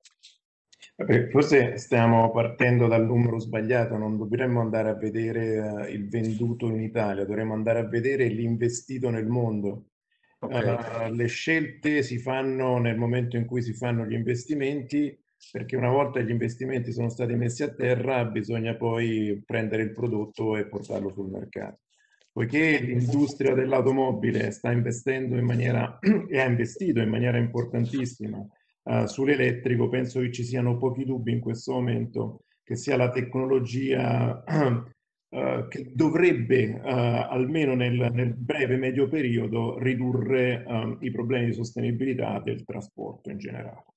Forse stiamo partendo dal numero sbagliato, non dovremmo andare a vedere uh, il venduto in Italia, dovremmo andare a vedere l'investito nel mondo. Okay. Uh, le scelte si fanno nel momento in cui si fanno gli investimenti, perché una volta gli investimenti sono stati messi a terra, bisogna poi prendere il prodotto e portarlo sul mercato. Poiché l'industria dell'automobile sta investendo in maniera, e ha investito in maniera importantissima Uh, sull'elettrico, penso che ci siano pochi dubbi in questo momento che sia la tecnologia uh, che dovrebbe, uh, almeno nel, nel breve medio periodo, ridurre uh, i problemi di sostenibilità del trasporto in generale.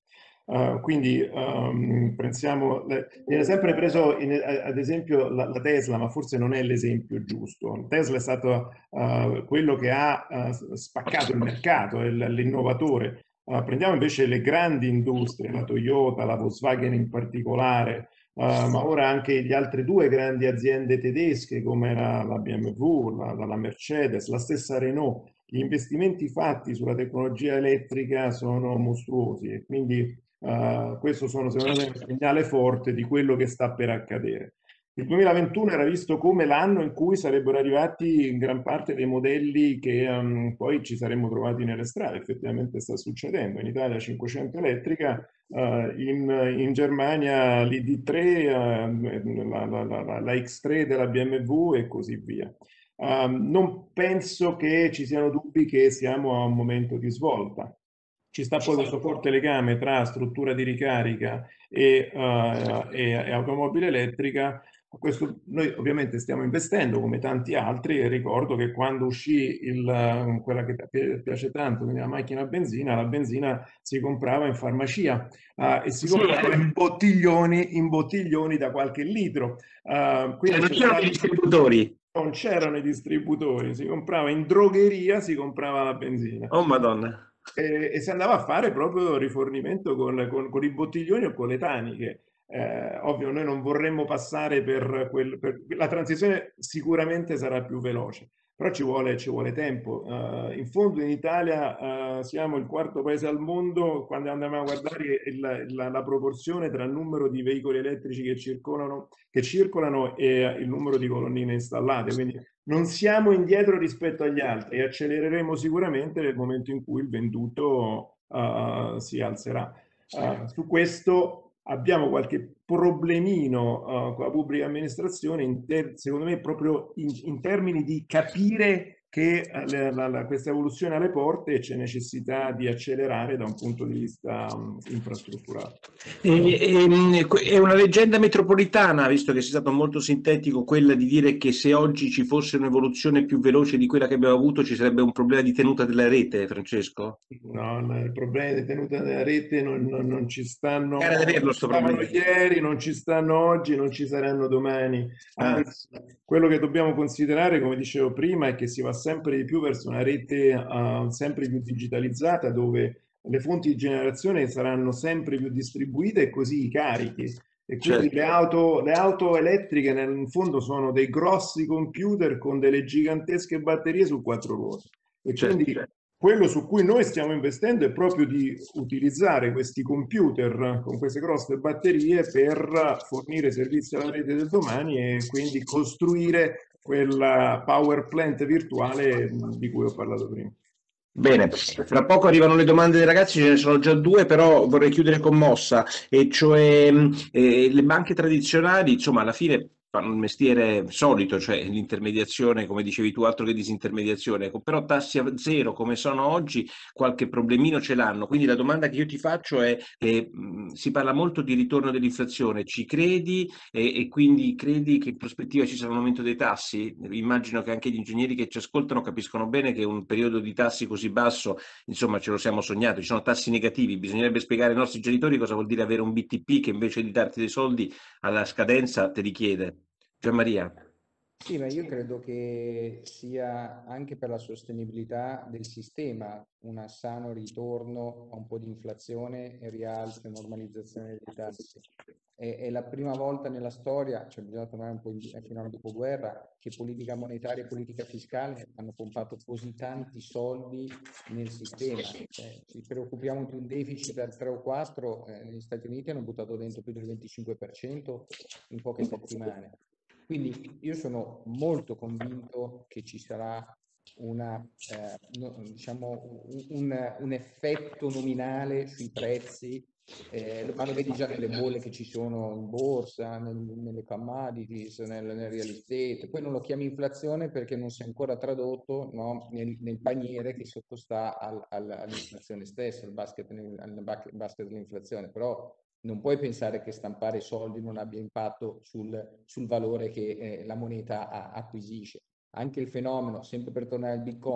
Uh, quindi um, pensiamo, viene sempre preso in, ad esempio la, la Tesla, ma forse non è l'esempio giusto. Tesla è stato uh, quello che ha uh, spaccato il mercato, l'innovatore. Uh, prendiamo invece le grandi industrie, la Toyota, la Volkswagen in particolare, uh, ma ora anche le altre due grandi aziende tedesche come la, la B M W, la, la Mercedes, la stessa Renault. Gli investimenti fatti sulla tecnologia elettrica sono mostruosi e quindi Uh, questo sono secondo me un segnale forte di quello che sta per accadere. Il duemilaventuno era visto come l'anno in cui sarebbero arrivati in gran parte dei modelli che um, poi ci saremmo trovati nelle strade. Effettivamente sta succedendo. In Italia cinquecento elettrica, uh, in, in Germania l'I D tre, uh, la, la, la, la X tre della B M W e così via. Um, non penso che ci siano dubbi che siamo a un momento di svolta. Ci sta poi questo forte legame tra struttura di ricarica e, uh, e, e automobile elettrica. Questo, noi ovviamente stiamo investendo come tanti altri e ricordo che quando uscì il, quella che piace tanto, quindi la macchina a benzina, la benzina si comprava in farmacia uh, e si comprava in bottiglioni, in bottiglioni da qualche litro. Uh, quindi non c'erano i distributori. Non c'erano i distributori, si comprava in drogheria, si comprava la benzina. Oh Madonna. E, e si andava a fare proprio rifornimento con, con, con i bottiglioni o con le taniche. Eh, ovvio, noi non vorremmo passare per, quel, per la transizione, sicuramente sarà più veloce, però ci vuole, ci vuole tempo. Uh, in fondo in Italia uh, siamo il quarto paese al mondo quando andiamo a guardare il, la, la proporzione tra il numero di veicoli elettrici che circolano, che circolano e il numero di colonnine installate, quindi non siamo indietro rispetto agli altri e accelereremo sicuramente nel momento in cui il venduto uh, si alzerà. Uh, su questo abbiamo qualche problemino uh, con la pubblica amministrazione, in secondo me proprio in, in termini di capire che la, la, la, questa evoluzione alle porte e c'è necessità di accelerare da un punto di vista um, infrastrutturale. E, e, è una leggenda metropolitana, visto che sei stato molto sintetico, quella di dire che se oggi ci fosse un'evoluzione più veloce di quella che abbiamo avuto ci sarebbe un problema di tenuta della rete, Francesco? No, i problemi di tenuta della rete non, non, non ci stanno, Cara averlo, sto stavano ieri, non ci stanno oggi, non ci saranno domani. Anzi, ah. quello che dobbiamo considerare, come dicevo prima, è che si va sempre di più verso una rete uh, sempre più digitalizzata, dove le fonti di generazione saranno sempre più distribuite e così i carichi. E quindi certo. le, auto, le auto elettriche nel fondo sono dei grossi computer con delle gigantesche batterie su quattro ruote. E certo, quindi certo. quello su cui noi stiamo investendo è proprio di utilizzare questi computer con queste grosse batterie per fornire servizi alla rete del domani e quindi costruire quella power plant virtuale di cui ho parlato prima. Bene, fra poco arrivano le domande dei ragazzi, ce ne sono già due, però vorrei chiudere con Mossa, e cioè eh, le banche tradizionali, insomma, alla fine fanno un mestiere solito, cioè l'intermediazione, come dicevi tu, altro che disintermediazione, però tassi a zero come sono oggi, qualche problemino ce l'hanno. Quindi la domanda che io ti faccio è, eh, mh, si parla molto di ritorno dell'inflazione, ci credi e, e quindi credi che in prospettiva ci sarà un aumento dei tassi? Immagino che anche gli ingegneri che ci ascoltano capiscono bene che un periodo di tassi così basso, insomma, ce lo siamo sognato, ci sono tassi negativi, bisognerebbe spiegare ai nostri genitori cosa vuol dire avere un B T P che invece di darti dei soldi alla scadenza te li chiede. Gianmaria. Sì, ma io credo che sia anche per la sostenibilità del sistema un sano ritorno a un po' di inflazione e rialzo e normalizzazione dei tassi. È, è la prima volta nella storia, cioè bisogna tornare un po' fino al dopoguerra, che politica monetaria e politica fiscale hanno pompato così tanti soldi nel sistema. Cioè, ci preoccupiamo di un deficit del tre o quattro, eh, negli Stati Uniti hanno buttato dentro più del venticinque per cento in poche settimane. Quindi io sono molto convinto che ci sarà una, eh, no, diciamo un, un, un effetto nominale sui prezzi, eh, ma lo vedi già nelle bolle che ci sono in borsa, nel, nelle commodities, nel, nel real estate. Poi non lo chiami inflazione perché non si è ancora tradotto, no, nel, nel paniere che sottostà al, al, all'inflazione stessa, al basket, al basket dell'inflazione, però non puoi pensare che stampare soldi non abbia impatto sul, sul valore che eh, la moneta a, acquisisce. Anche il fenomeno, sempre per tornare al Bitcoin,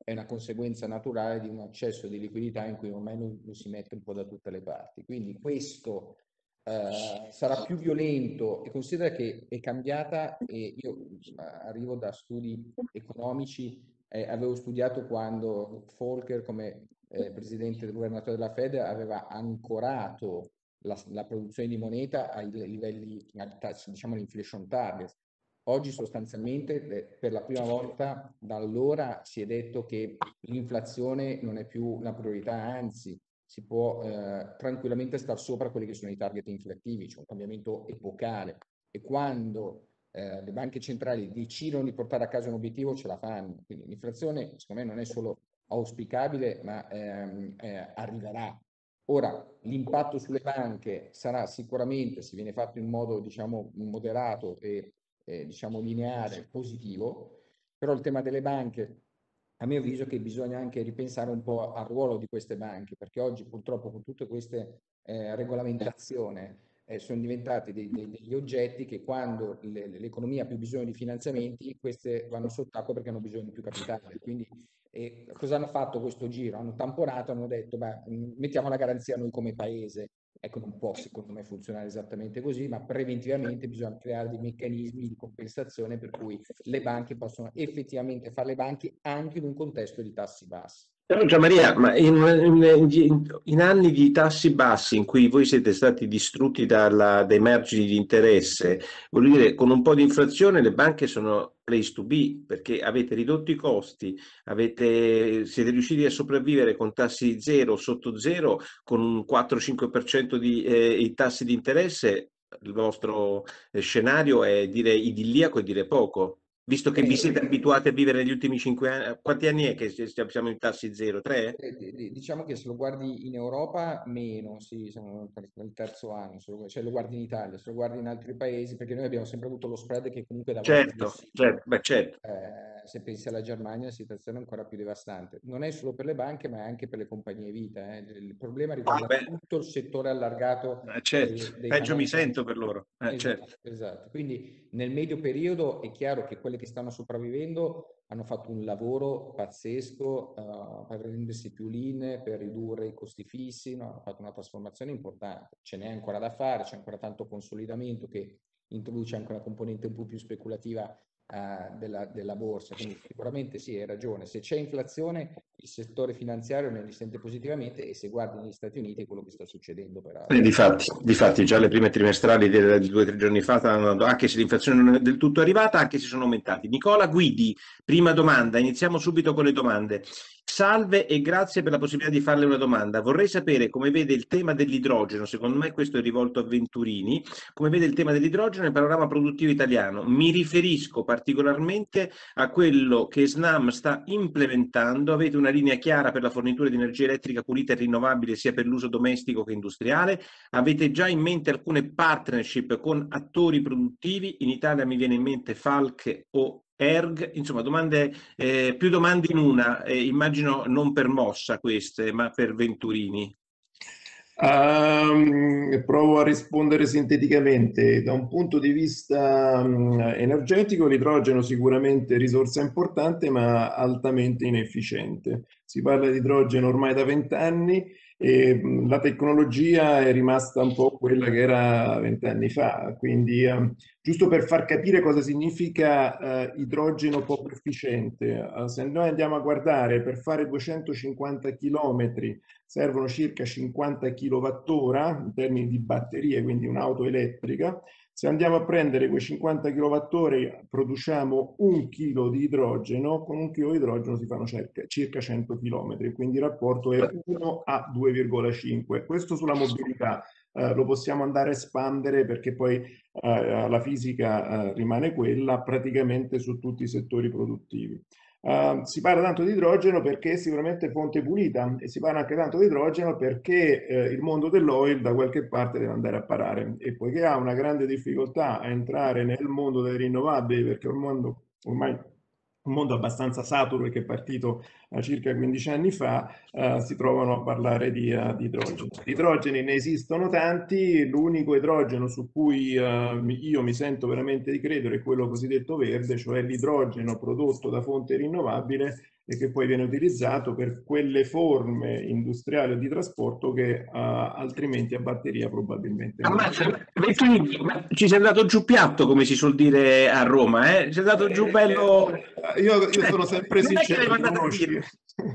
è una conseguenza naturale di un accesso di liquidità in cui ormai lo, lo si mette un po' da tutte le parti. Quindi questo eh, sarà più violento, e considera che è cambiata, e io arrivo da studi economici, eh, avevo studiato quando Volcker come eh, presidente del governatore della Fed aveva ancorato la, la produzione di moneta ai livelli, diciamo l'inflation target. Oggi sostanzialmente per la prima volta da allora si è detto che l'inflazione non è più una priorità, anzi si può eh, tranquillamente star sopra quelli che sono i target inflattivi, cioè un cambiamento epocale. E quando eh, le banche centrali decidono di portare a casa un obiettivo ce la fanno. Quindi l'inflazione secondo me non è solo auspicabile, ma ehm, eh, arriverà. Ora, l'impatto sulle banche sarà sicuramente, se viene fatto in modo diciamo moderato e Eh, diciamo lineare, positivo, però il tema delle banche, a mio avviso, che bisogna anche ripensare un po' al ruolo di queste banche, perché oggi purtroppo con tutte queste eh, regolamentazioni eh, sono diventati dei, dei, degli oggetti che quando le, l'economia ha più bisogno di finanziamenti, queste vanno sott'acqua perché hanno bisogno di più capitale. Quindi eh, cosa hanno fatto questo giro? Hanno tamponato, hanno detto, beh, mettiamo la garanzia noi come paese. Ecco, non può secondo me funzionare esattamente così, ma preventivamente bisogna creare dei meccanismi di compensazione per cui le banche possono effettivamente fare le banche anche in un contesto di tassi bassi. Però Gianmaria, ma in, in, in anni di tassi bassi in cui voi siete stati distrutti dalla, dai margini di interesse, voglio dire, con un po' di inflazione le banche sono place to be, perché avete ridotto i costi, avete, siete riusciti a sopravvivere con tassi zero, sotto zero, con un quattro cinque per cento di eh, i tassi di interesse. Il vostro eh, scenario è dire idilliaco e dire poco. Visto che vi siete abituati a vivere negli ultimi cinque anni, quanti anni è che siamo in tassi zero? Tre? Eh, Diciamo che se lo guardi in Europa meno, sì, siamo nel terzo anno, se lo, cioè lo guardi in Italia, se lo guardi in altri paesi, perché noi abbiamo sempre avuto lo spread che comunque dava un Certo, certo, beh, certo. Eh, se pensi alla Germania la situazione è ancora più devastante. Non è solo per le banche, ma è anche per le compagnie vita. Eh. Il problema riguarda Ah, tutto il settore allargato eh, certo. dei, dei Peggio mi financial. sento per loro. Eh, Esatto, certo. esatto. Quindi nel medio periodo è chiaro che quelle che stanno sopravvivendo hanno fatto un lavoro pazzesco uh, per rendersi più lean, per ridurre i costi fissi, no? Hanno fatto una trasformazione importante. Ce n'è ancora da fare, c'è ancora tanto consolidamento che introduce anche una componente un po' più speculativa uh, della, della borsa. Quindi sicuramente sì, hai ragione. Se c'è inflazione, il settore finanziario ne risente positivamente, e se guardi negli Stati Uniti è quello che sta succedendo peraltro. E difatti, difatti già le prime trimestrali di, di due o tre giorni fa, anche se l'inflazione non è del tutto arrivata, anche se sono aumentati. Nicola Guidi, prima domanda, iniziamo subito con le domande. Salve e grazie per la possibilità di farle una domanda. Vorrei sapere come vede il tema dell'idrogeno, secondo me questo è rivolto a Venturini, come vede il tema dell'idrogeno nel panorama produttivo italiano. Mi riferisco particolarmente a quello che Snam sta implementando. Avete una linea chiara per la fornitura di energia elettrica pulita e rinnovabile sia per l'uso domestico che industriale? Avete già in mente alcune partnership con attori produttivi? In Italia mi viene in mente Falck o Erg, insomma domande, eh, più domande in una, eh, immagino non per Mossa queste, ma per Venturini. Um, provo a rispondere sinteticamente. Da un punto di vista um, energetico, l'idrogeno sicuramente risorsa importante ma altamente inefficiente. Si parla di idrogeno ormai da vent'anni e um, la tecnologia è rimasta un po' quella che era vent'anni fa, quindi um, giusto per far capire cosa significa uh, idrogeno poco efficiente, uh, se noi andiamo a guardare, per fare duecentocinquanta chilometri servono circa cinquanta chilowattora in termini di batterie, quindi un'auto elettrica. Se andiamo a prendere quei cinquanta chilowattora, produciamo un chilo di idrogeno, con un chilo di idrogeno si fanno circa, circa cento chilometri, quindi il rapporto è uno a due virgola cinque. Questo sulla mobilità. Uh, lo possiamo andare a espandere perché poi uh, la fisica uh, rimane quella praticamente su tutti i settori produttivi. Uh, si parla tanto di idrogeno perché è sicuramente fonte pulita, e si parla anche tanto di idrogeno perché eh, il mondo dell'oil da qualche parte deve andare a parare, e poiché ha una grande difficoltà a entrare nel mondo delle rinnovabili, perché è un mondo ormai un mondo abbastanza saturo e che è partito uh, circa quindici anni fa, uh, si trovano a parlare di, uh, di idrogeno. Di idrogeni ne esistono tanti, l'unico idrogeno su cui uh, io mi sento veramente di credere è quello cosiddetto verde, cioè l'idrogeno prodotto da fonte rinnovabile e che poi viene utilizzato per quelle forme industriali o di trasporto che uh, altrimenti a batteria probabilmente non. Ammazza, Venturini, ma ci sei andato giù piatto, come si suol dire a Roma, eh? Ci sei andato giù bello... Eh, io, io cioè, sono sempre non è che sincero, l'hai mandato a conosci. dire.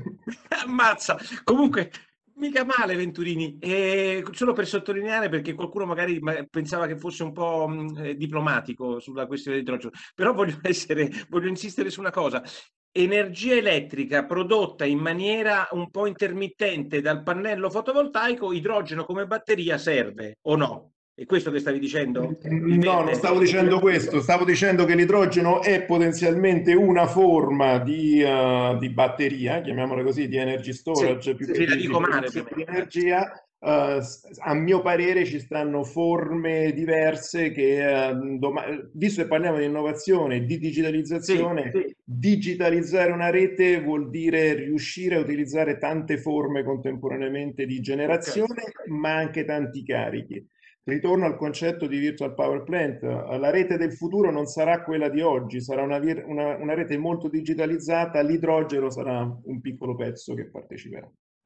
Ammazza, comunque... Mica male Venturini, eh, solo per sottolineare, perché qualcuno magari pensava che fosse un po' mh, diplomatico sulla questione dell'idrogeno, però voglio essere, voglio insistere su una cosa: energia elettrica prodotta in maniera un po' intermittente dal pannello fotovoltaico, idrogeno come batteria serve o no? È questo che stavi dicendo? Il No, non verde? stavo dicendo questo, stavo dicendo che l'idrogeno è potenzialmente una forma di, uh, di batteria, chiamiamola così, di energy storage, Sì, più sì, che sì, la di dico male, generazione di ovviamente. energia. Uh, a mio parere ci stanno forme diverse che, uh, doma- visto che parliamo di innovazione e di digitalizzazione, Sì. digitalizzare una rete vuol dire riuscire a utilizzare tante forme contemporaneamente di generazione, Ok. ma anche tanti carichi. Ritorno al concetto di virtual power plant. La rete del futuro non sarà quella di oggi, sarà una, una, una rete molto digitalizzata, l'idrogeno sarà un piccolo pezzo che parteciperà.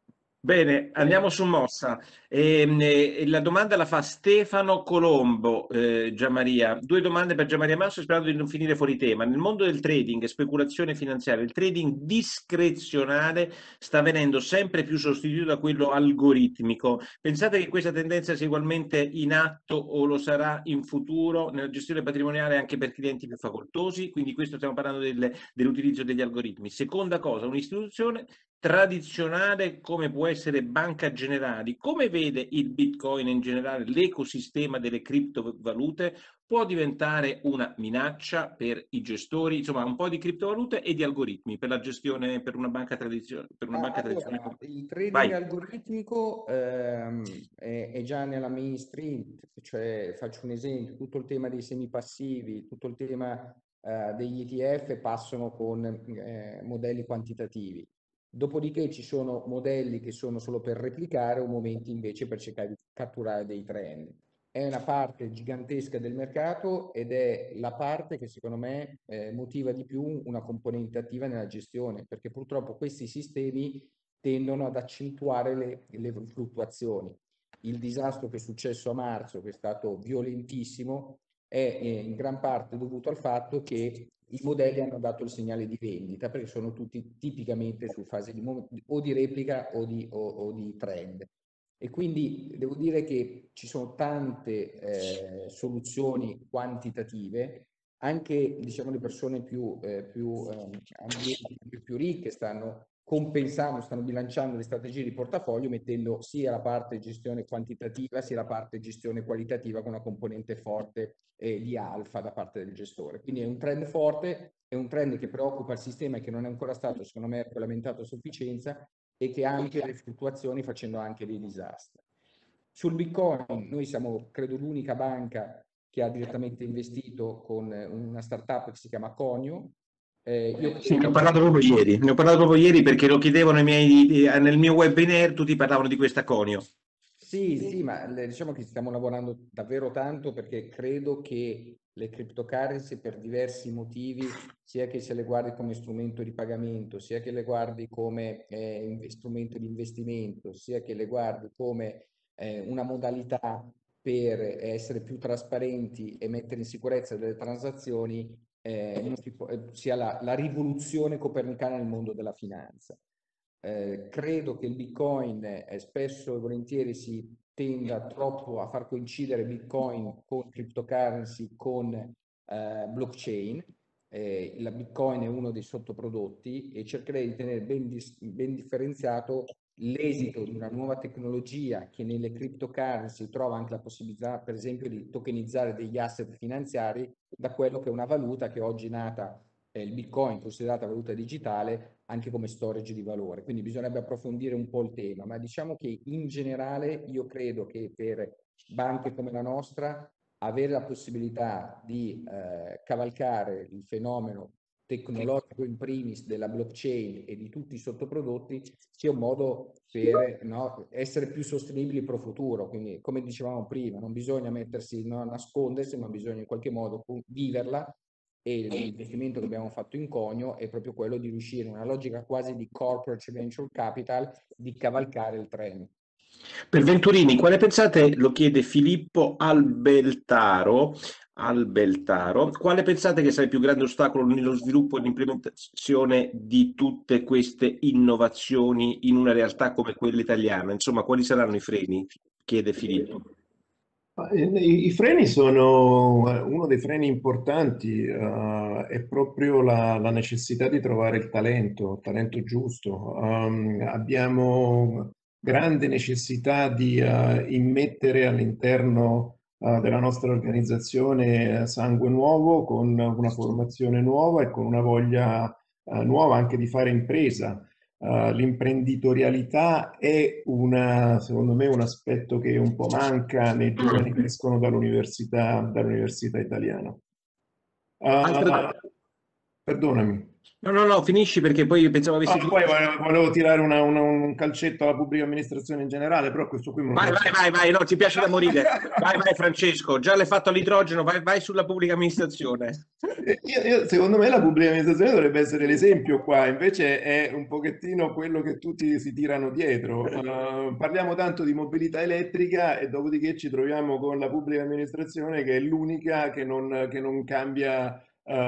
Bene, andiamo su mossa. E, e, la domanda la fa Stefano Colombo, eh, Gianmaria. Due domande per Gianmaria Masso, sperando di non finire fuori tema. Nel mondo del trading e speculazione finanziaria, il trading discrezionale sta venendo sempre più sostituito da quello algoritmico. Pensate che questa tendenza sia ugualmente in atto o lo sarà in futuro nella gestione patrimoniale anche per clienti più facoltosi? Quindi questo stiamo parlando del, dell'utilizzo degli algoritmi. Seconda cosa, un'istituzione tradizionale come può essere Banca Generali, come vede il Bitcoin in generale, l'ecosistema delle criptovalute, può diventare una minaccia per i gestori, insomma un po' di criptovalute e di algoritmi per la gestione per una banca tradizionale. Per una banca Allora, tradizionale. il trading Vai. algoritmico ehm, è, è già nella mainstream, cioè faccio un esempio, tutto il tema dei semipassivi, tutto il tema eh, degli E T F passano con eh, modelli quantitativi. Dopodiché ci sono modelli che sono solo per replicare o momenti invece per cercare di catturare dei trend. È una parte gigantesca del mercato ed è la parte che secondo me eh, motiva di più una componente attiva nella gestione, perché purtroppo questi sistemi tendono ad accentuare le, le fluttuazioni. Il disastro che è successo a marzo, che è stato violentissimo, è in gran parte dovuto al fatto che i modelli hanno dato il segnale di vendita, perché sono tutti tipicamente su fase di, o di replica o di, o, o di trend. E quindi devo dire che ci sono tante eh, soluzioni quantitative, anche diciamo, le persone più, eh, più, eh, ambienti, più, più ricche stanno compensando, stanno bilanciando le strategie di portafoglio mettendo sia la parte gestione quantitativa sia la parte gestione qualitativa con una componente forte eh, di alfa da parte del gestore. Quindi è un trend forte, è un trend che preoccupa il sistema e che non è ancora stato, secondo me, regolamentato a sufficienza e che ha anche le fluttuazioni facendo anche dei disastri. Sul Bitcoin noi siamo, credo, l'unica banca che ha direttamente investito con una startup che si chiama Conio. Eh, io sì, ne ho parlato proprio ieri, ne ho parlato proprio ieri perché lo chiedevano i miei, nel mio webinar, tutti parlavano di questa Conio. Sì, sì, ma le- diciamo che stiamo lavorando davvero tanto perché credo che le cryptocurrency per diversi motivi, sia che se le guardi come strumento di pagamento, sia che le guardi come eh, strumento di investimento, sia che le guardi come eh, una modalità per essere più trasparenti e mettere in sicurezza delle transazioni, eh, non si può- eh, sia la, la rivoluzione copernicana nel mondo della finanza. Eh, credo che il Bitcoin eh, spesso e volentieri si tenda troppo a far coincidere Bitcoin con cryptocurrency, con eh, blockchain. Eh, la Bitcoin è uno dei sottoprodotti e cercherei di tenere ben, dis- ben differenziato l'esito di una nuova tecnologia che nelle cryptocurrency trova anche la possibilità, per esempio, di tokenizzare degli asset finanziari da quello che è una valuta che oggi è nata, eh, il Bitcoin considerata valuta digitale, anche come storage di valore. Quindi bisognerebbe approfondire un po' il tema, ma diciamo che in generale io credo che per banche come la nostra avere la possibilità di eh, cavalcare il fenomeno tecnologico in primis della blockchain e di tutti i sottoprodotti sia un modo per no, essere più sostenibili pro futuro. Quindi, come dicevamo prima, non bisogna mettersi no, a nascondersi, ma bisogna in qualche modo viverla e l'investimento che abbiamo fatto in conio è proprio quello di riuscire in una logica quasi di corporate venture capital di cavalcare il treno. Per Venturini, quale pensate, lo chiede Filippo Albeltaro, Albeltaro, quale pensate che sia il più grande ostacolo nello sviluppo e nell'implementazione di tutte queste innovazioni in una realtà come quella italiana? Insomma, quali saranno i freni? Chiede Filippo. I, i freni sono, uno dei freni importanti, uh, è proprio la, la necessità di trovare il talento, il talento giusto. Um, abbiamo grande necessità di uh, immettere all'interno uh, della nostra organizzazione sangue nuovo, con una formazione nuova e con una voglia uh, nuova anche di fare impresa. Uh, l'imprenditorialità è una, secondo me, un aspetto che un po' manca nei giovani che escono dall'università dall'università italiana. Uh, perdonami. No, no, no, finisci perché poi pensavo avessi Ah, finito. poi volevo, volevo tirare una, una, un calcetto alla pubblica amministrazione in generale, però questo qui me lo Vai, vai, vai, vai, no, ti piace da morire. Vai, vai, Francesco, già l'hai fatto all'idrogeno, vai, vai sulla pubblica amministrazione. Io, io, secondo me la pubblica amministrazione dovrebbe essere l'esempio qua, invece è un pochettino quello che tutti si tirano dietro. Uh, parliamo tanto di mobilità elettrica e dopodiché ci troviamo con la pubblica amministrazione che è l'unica che non, che non cambia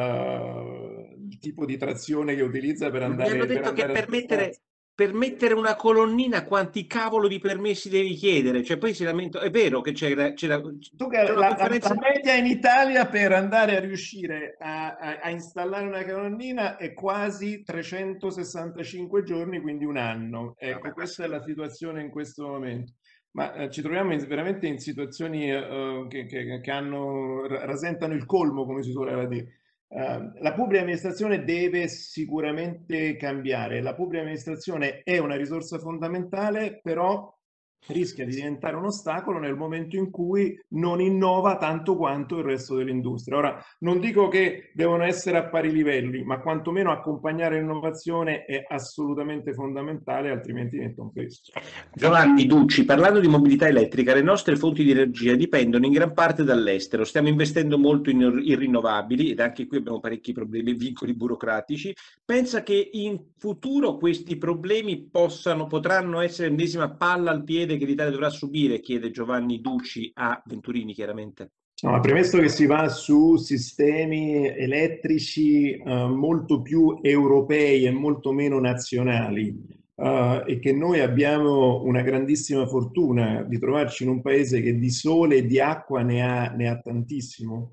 uh, il tipo di trazione che utilizza per andare, Mi hanno per detto che andare per a mettere, per mettere una colonnina quanti cavolo di permessi devi chiedere? Cioè poi si lamenta, è vero che c'era, c'era, Tu, c'è la, una la, conferenza... la media in Italia per andare a riuscire a, a, a installare una colonnina è quasi trecentosessantacinque giorni, quindi un anno. Ecco, Vabbè, questa è la situazione in questo momento. Ma eh, ci troviamo in, veramente in situazioni eh, che, che, che hanno, rasentano il colmo, come si suole dire. Uh, la pubblica amministrazione deve sicuramente cambiare. La pubblica amministrazione è una risorsa fondamentale, però rischia di diventare un ostacolo nel momento in cui non innova tanto quanto il resto dell'industria. Ora, non dico che devono essere a pari livelli, ma quantomeno accompagnare l'innovazione è assolutamente fondamentale, altrimenti diventa un peso. Giovanni Ducci, parlando di mobilità elettrica, le nostre fonti di energia dipendono in gran parte dall'estero. Stiamo investendo molto in, in rinnovabili ed anche qui abbiamo parecchi problemi e vincoli burocratici. Pensa che in futuro questi problemi possano, potranno essere l'ennesima palla al piede che l'Italia dovrà subire? Chiede Giovanni Ducci a Venturini, chiaramente. No, premesso che si va su sistemi elettrici eh, molto più europei e molto meno nazionali, uh, e che noi abbiamo una grandissima fortuna di trovarci in un paese che di sole e di acqua ne ha, ne ha tantissimo.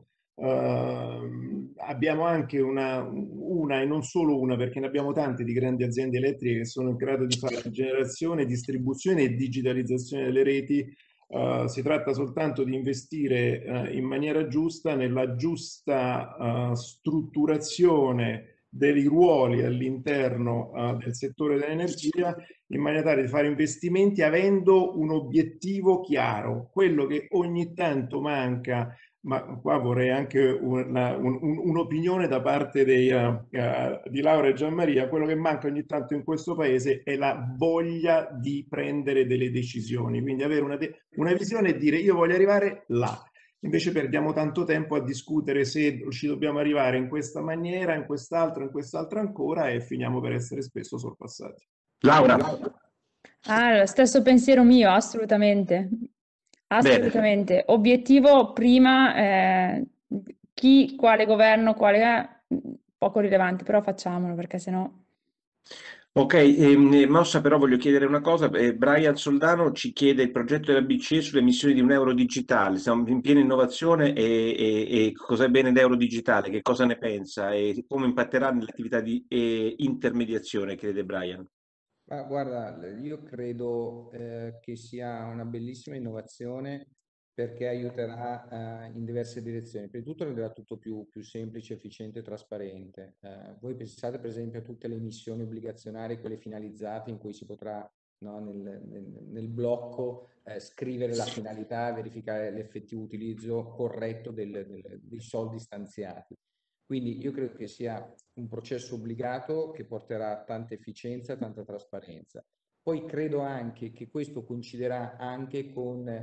Uh, abbiamo anche una, una e non solo una, perché ne abbiamo tante di grandi aziende elettriche che sono in grado di fare generazione, distribuzione e digitalizzazione delle reti. Uh, si tratta soltanto di investire uh, in maniera giusta nella giusta uh, strutturazione dei ruoli all'interno uh, del settore dell'energia, in maniera tale di fare investimenti avendo un obiettivo chiaro. Quello che ogni tanto manca, ma qua vorrei anche una, un, un'opinione da parte dei, uh, uh, di Laura e Gianmaria, quello che manca ogni tanto in questo paese è la voglia di prendere delle decisioni, quindi avere una, una visione e dire io voglio arrivare là. Invece perdiamo tanto tempo a discutere se ci dobbiamo arrivare in questa maniera, in quest'altra, in quest'altra ancora, e finiamo per essere spesso sorpassati. Laura. Ah, lo stesso pensiero mio, assolutamente. Assolutamente. Bene. Obiettivo prima, eh, chi, quale governo, quale è, poco rilevante, però facciamolo perché sennò... Ok, ehm, Mossa, però voglio chiedere una cosa. Eh, Brian Soldano ci chiede il progetto della B C E sulle emissioni di un euro digitale. Siamo in piena innovazione e, e, e cos'è bene l'euro digitale? Che cosa ne pensa e come impatterà nell'attività di eh, intermediazione, crede Brian? Ma guarda, io credo eh, che sia una bellissima innovazione perché aiuterà eh, in diverse direzioni. Prima di tutto renderà tutto più, più semplice, efficiente e trasparente. Eh, voi pensate per esempio a tutte le emissioni obbligazionarie, quelle finalizzate, in cui si potrà, no, nel, nel, nel blocco eh, scrivere la finalità, verificare l'effettivo utilizzo corretto del, del, dei soldi stanziati. Quindi io credo che sia un processo obbligato che porterà tanta efficienza, tanta trasparenza. Poi credo anche che questo coinciderà anche con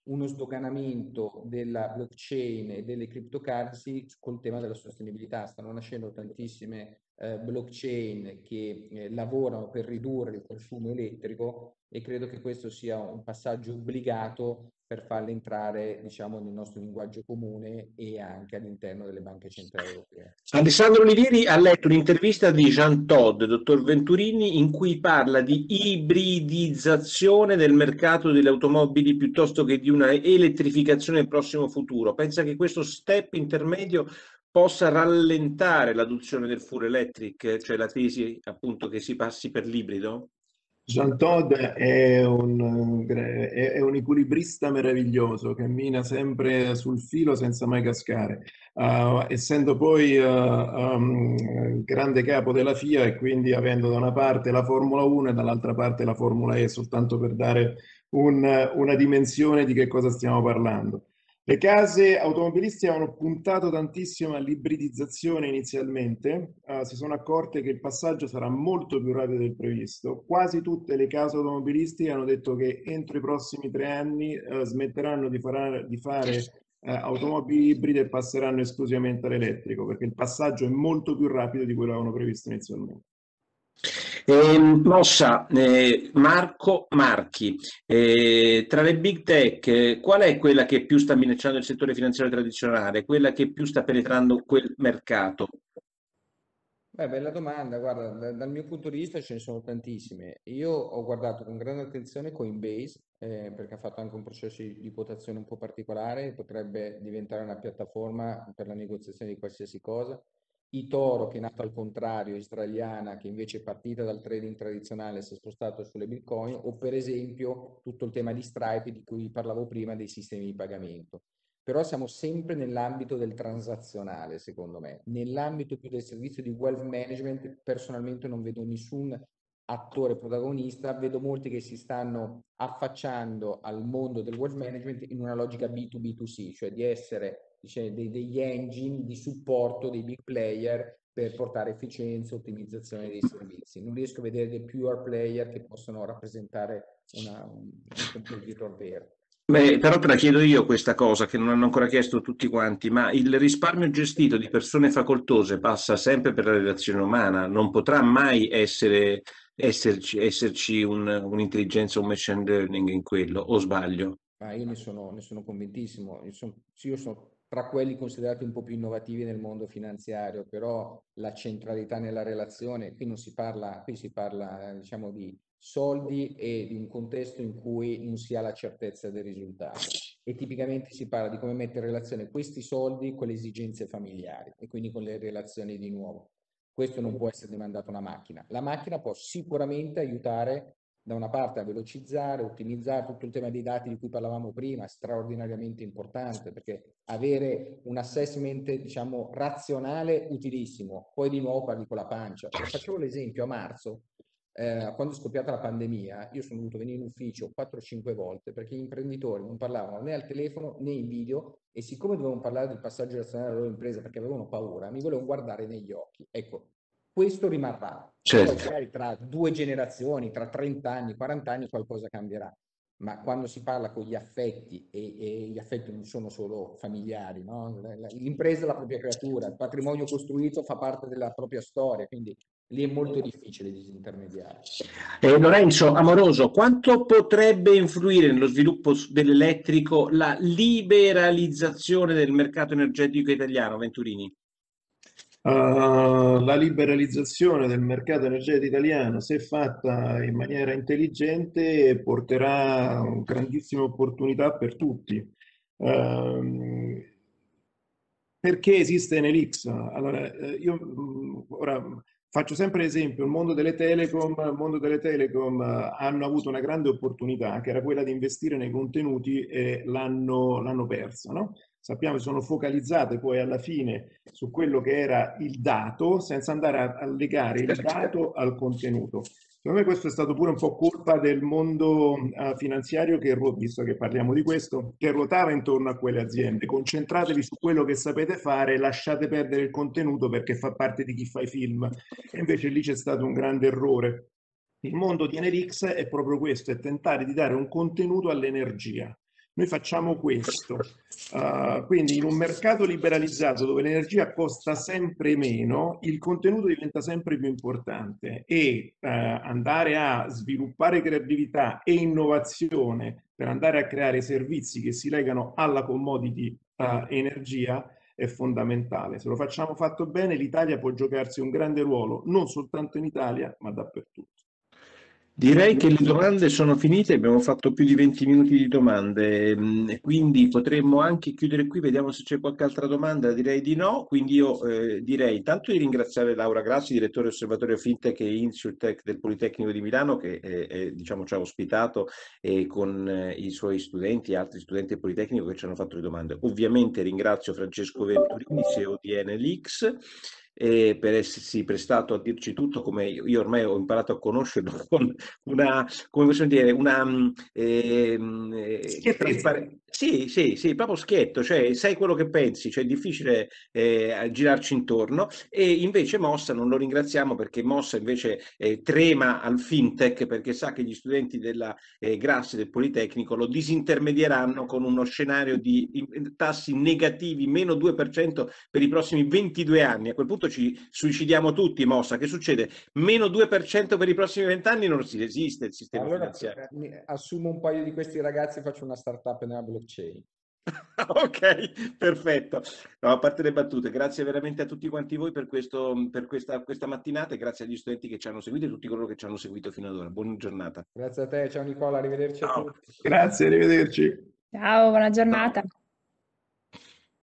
uno sdoganamento della blockchain e delle cryptocurrency col tema della sostenibilità. Stanno nascendo tantissime eh, blockchain che eh, lavorano per ridurre il consumo elettrico, e credo che questo sia un passaggio obbligato per farle entrare, diciamo, nel nostro linguaggio comune e anche all'interno delle banche centrali europee. Alessandro Olivieri ha letto un'intervista di Jean Todt, dottor Venturini, in cui parla di ibridizzazione del mercato delle automobili piuttosto che di una elettrificazione nel prossimo futuro. Pensa che questo step intermedio possa rallentare l'adozione del full electric, cioè la tesi appunto che si passi per l'ibrido? Jean Todt è un, è un equilibrista meraviglioso, cammina sempre sul filo senza mai cascare, uh, essendo poi uh, um, grande capo della F I A e quindi avendo da una parte la Formula uno e dall'altra parte la Formula E, soltanto per dare un, una dimensione di che cosa stiamo parlando. Le case automobilistiche hanno puntato tantissimo all'ibridizzazione inizialmente, uh, si sono accorte che il passaggio sarà molto più rapido del previsto. Quasi tutte le case automobilistiche hanno detto che entro i prossimi tre anni uh, smetteranno di, fare, di fare uh, automobili ibride e passeranno esclusivamente all'elettrico, perché il passaggio è molto più rapido di quello che avevano previsto inizialmente. Eh, Mossa, eh, Marco Marchi, eh, tra le big tech, eh, qual è quella che più sta minacciando il settore finanziario tradizionale, quella che più sta penetrando quel mercato? Beh, bella domanda, guarda, da- dal mio punto di vista ce ne sono tantissime. Io ho guardato con grande attenzione Coinbase, eh, perché ha fatto anche un processo di, di quotazione un po' particolare, potrebbe diventare una piattaforma per la negoziazione di qualsiasi cosa. eToro, che è nata al contrario, israeliana, che invece è partita dal trading tradizionale e si è spostato sulle Bitcoin, o per esempio tutto il tema di Stripe di cui parlavo prima, dei sistemi di pagamento. Però siamo sempre nell'ambito del transazionale, secondo me. Nell'ambito più del servizio di wealth management, personalmente non vedo nessun attore protagonista, vedo molti che si stanno affacciando al mondo del wealth management in una logica B due B due C, cioè di essere, diciamo, dei, degli engine di supporto dei big player per portare efficienza e ottimizzazione dei servizi. Non riesco a vedere dei pure player che possono rappresentare una, un, un competitor vero. Beh, però te la chiedo io questa cosa che non hanno ancora chiesto tutti quanti, ma il risparmio gestito di persone facoltose passa sempre per la relazione umana, non potrà mai essere, esserci, esserci un, un'intelligenza, un machine learning in quello, o sbaglio? Ma io ne sono, ne sono convintissimo. Io sono, sì, io sono tra quelli considerati un po' più innovativi nel mondo finanziario, però la centralità nella relazione, qui non si parla, qui si parla, eh, diciamo, di soldi e di un contesto in cui non si ha la certezza del risultato. E tipicamente si parla di come mettere in relazione questi soldi con le esigenze familiari e quindi con le relazioni di nuovo. Questo non può essere demandato a una macchina. La macchina può sicuramente aiutare da una parte a velocizzare, ottimizzare tutto il tema dei dati di cui parlavamo prima, è straordinariamente importante, perché avere un assessment, diciamo, razionale, utilissimo. Poi di nuovo parli con la pancia. Facevo l'esempio a marzo, eh, quando è scoppiata la pandemia, io sono dovuto venire in ufficio quattro o cinque volte perché gli imprenditori non parlavano né al telefono né in video, e siccome dovevano parlare del passaggio razionale della loro impresa perché avevano paura, mi volevano guardare negli occhi. Ecco, questo rimarrà. Certo. Poi magari tra due generazioni, tra trenta anni, quaranta anni qualcosa cambierà. Ma quando si parla con gli affetti, e, e gli affetti non sono solo familiari, no? L'impresa è la propria creatura, il patrimonio costruito fa parte della propria storia, quindi lì è molto difficile disintermediare. Eh, Lorenzo Amoroso, quanto potrebbe influire nello sviluppo dell'elettrico la liberalizzazione del mercato energetico italiano, Venturini? Uh, la liberalizzazione del mercato energetico italiano, se fatta in maniera intelligente, porterà grandissime opportunità per tutti. Uh, perché esiste Enel X? Allora, io ora faccio sempre l'esempio, il mondo delle telecom, il mondo delle telecom hanno avuto una grande opportunità, che era quella di investire nei contenuti, e l'hanno l'hanno persa, no? Sappiamo che sono focalizzate poi alla fine su quello che era il dato, senza andare a, a legare il dato al contenuto. Secondo me questo è stato pure un po' colpa del mondo uh, finanziario, che, visto che parliamo di questo, che ruotava intorno a quelle aziende. Concentratevi su quello che sapete fare, lasciate perdere il contenuto perché fa parte di chi fa i film. E invece lì c'è stato un grande errore. Il mondo di Enel X è proprio questo, è tentare di dare un contenuto all'energia. Noi facciamo questo. Uh, quindi in un mercato liberalizzato dove l'energia costa sempre meno, il contenuto diventa sempre più importante e uh, andare a sviluppare creatività e innovazione per andare a creare servizi che si legano alla commodity uh, energia è fondamentale. Se lo facciamo fatto bene, l'Italia può giocarsi un grande ruolo, non soltanto in Italia, ma dappertutto. Direi che le domande sono finite, abbiamo fatto più di venti minuti di domande, mh, quindi potremmo anche chiudere qui, vediamo se c'è qualche altra domanda, direi di no, quindi io eh, direi tanto di ringraziare Laura Grassi, direttore osservatorio FinTech e InsurTech del Politecnico di Milano, che eh, eh, diciamo, ci ha ospitato e con eh, i suoi studenti e altri studenti del Politecnico che ci hanno fatto le domande. Ovviamente ringrazio Francesco Venturini, C E O di Enel-X, e per essersi prestato a dirci tutto, come io ormai ho imparato a conoscerlo, con una, come possiamo dire, una eh, trasparenza. Sì, sì, sì, proprio schietto, cioè sai quello che pensi, cioè è difficile eh, girarci intorno, e invece Mossa non lo ringraziamo perché Mossa invece eh, trema al fintech perché sa che gli studenti della eh, Grassi del Politecnico lo disintermedieranno con uno scenario di tassi negativi, meno due per cento per i prossimi ventidue anni. A quel punto ci suicidiamo tutti, Mossa. Che succede? Meno due per cento per i prossimi vent'anni non si resiste il sistema allora, finanziario. Eh, assumo un paio di questi ragazzi e faccio una startup nella blockchain. Ok, perfetto. No, a parte le battute, grazie veramente a tutti quanti voi per, questo, per questa, questa mattinata e grazie agli studenti che ci hanno seguito e tutti coloro che ci hanno seguito fino ad ora. Buona giornata. Grazie a te, ciao Nicola, arrivederci Ciao. a tutti. Grazie, arrivederci. Ciao, buona giornata. Ciao.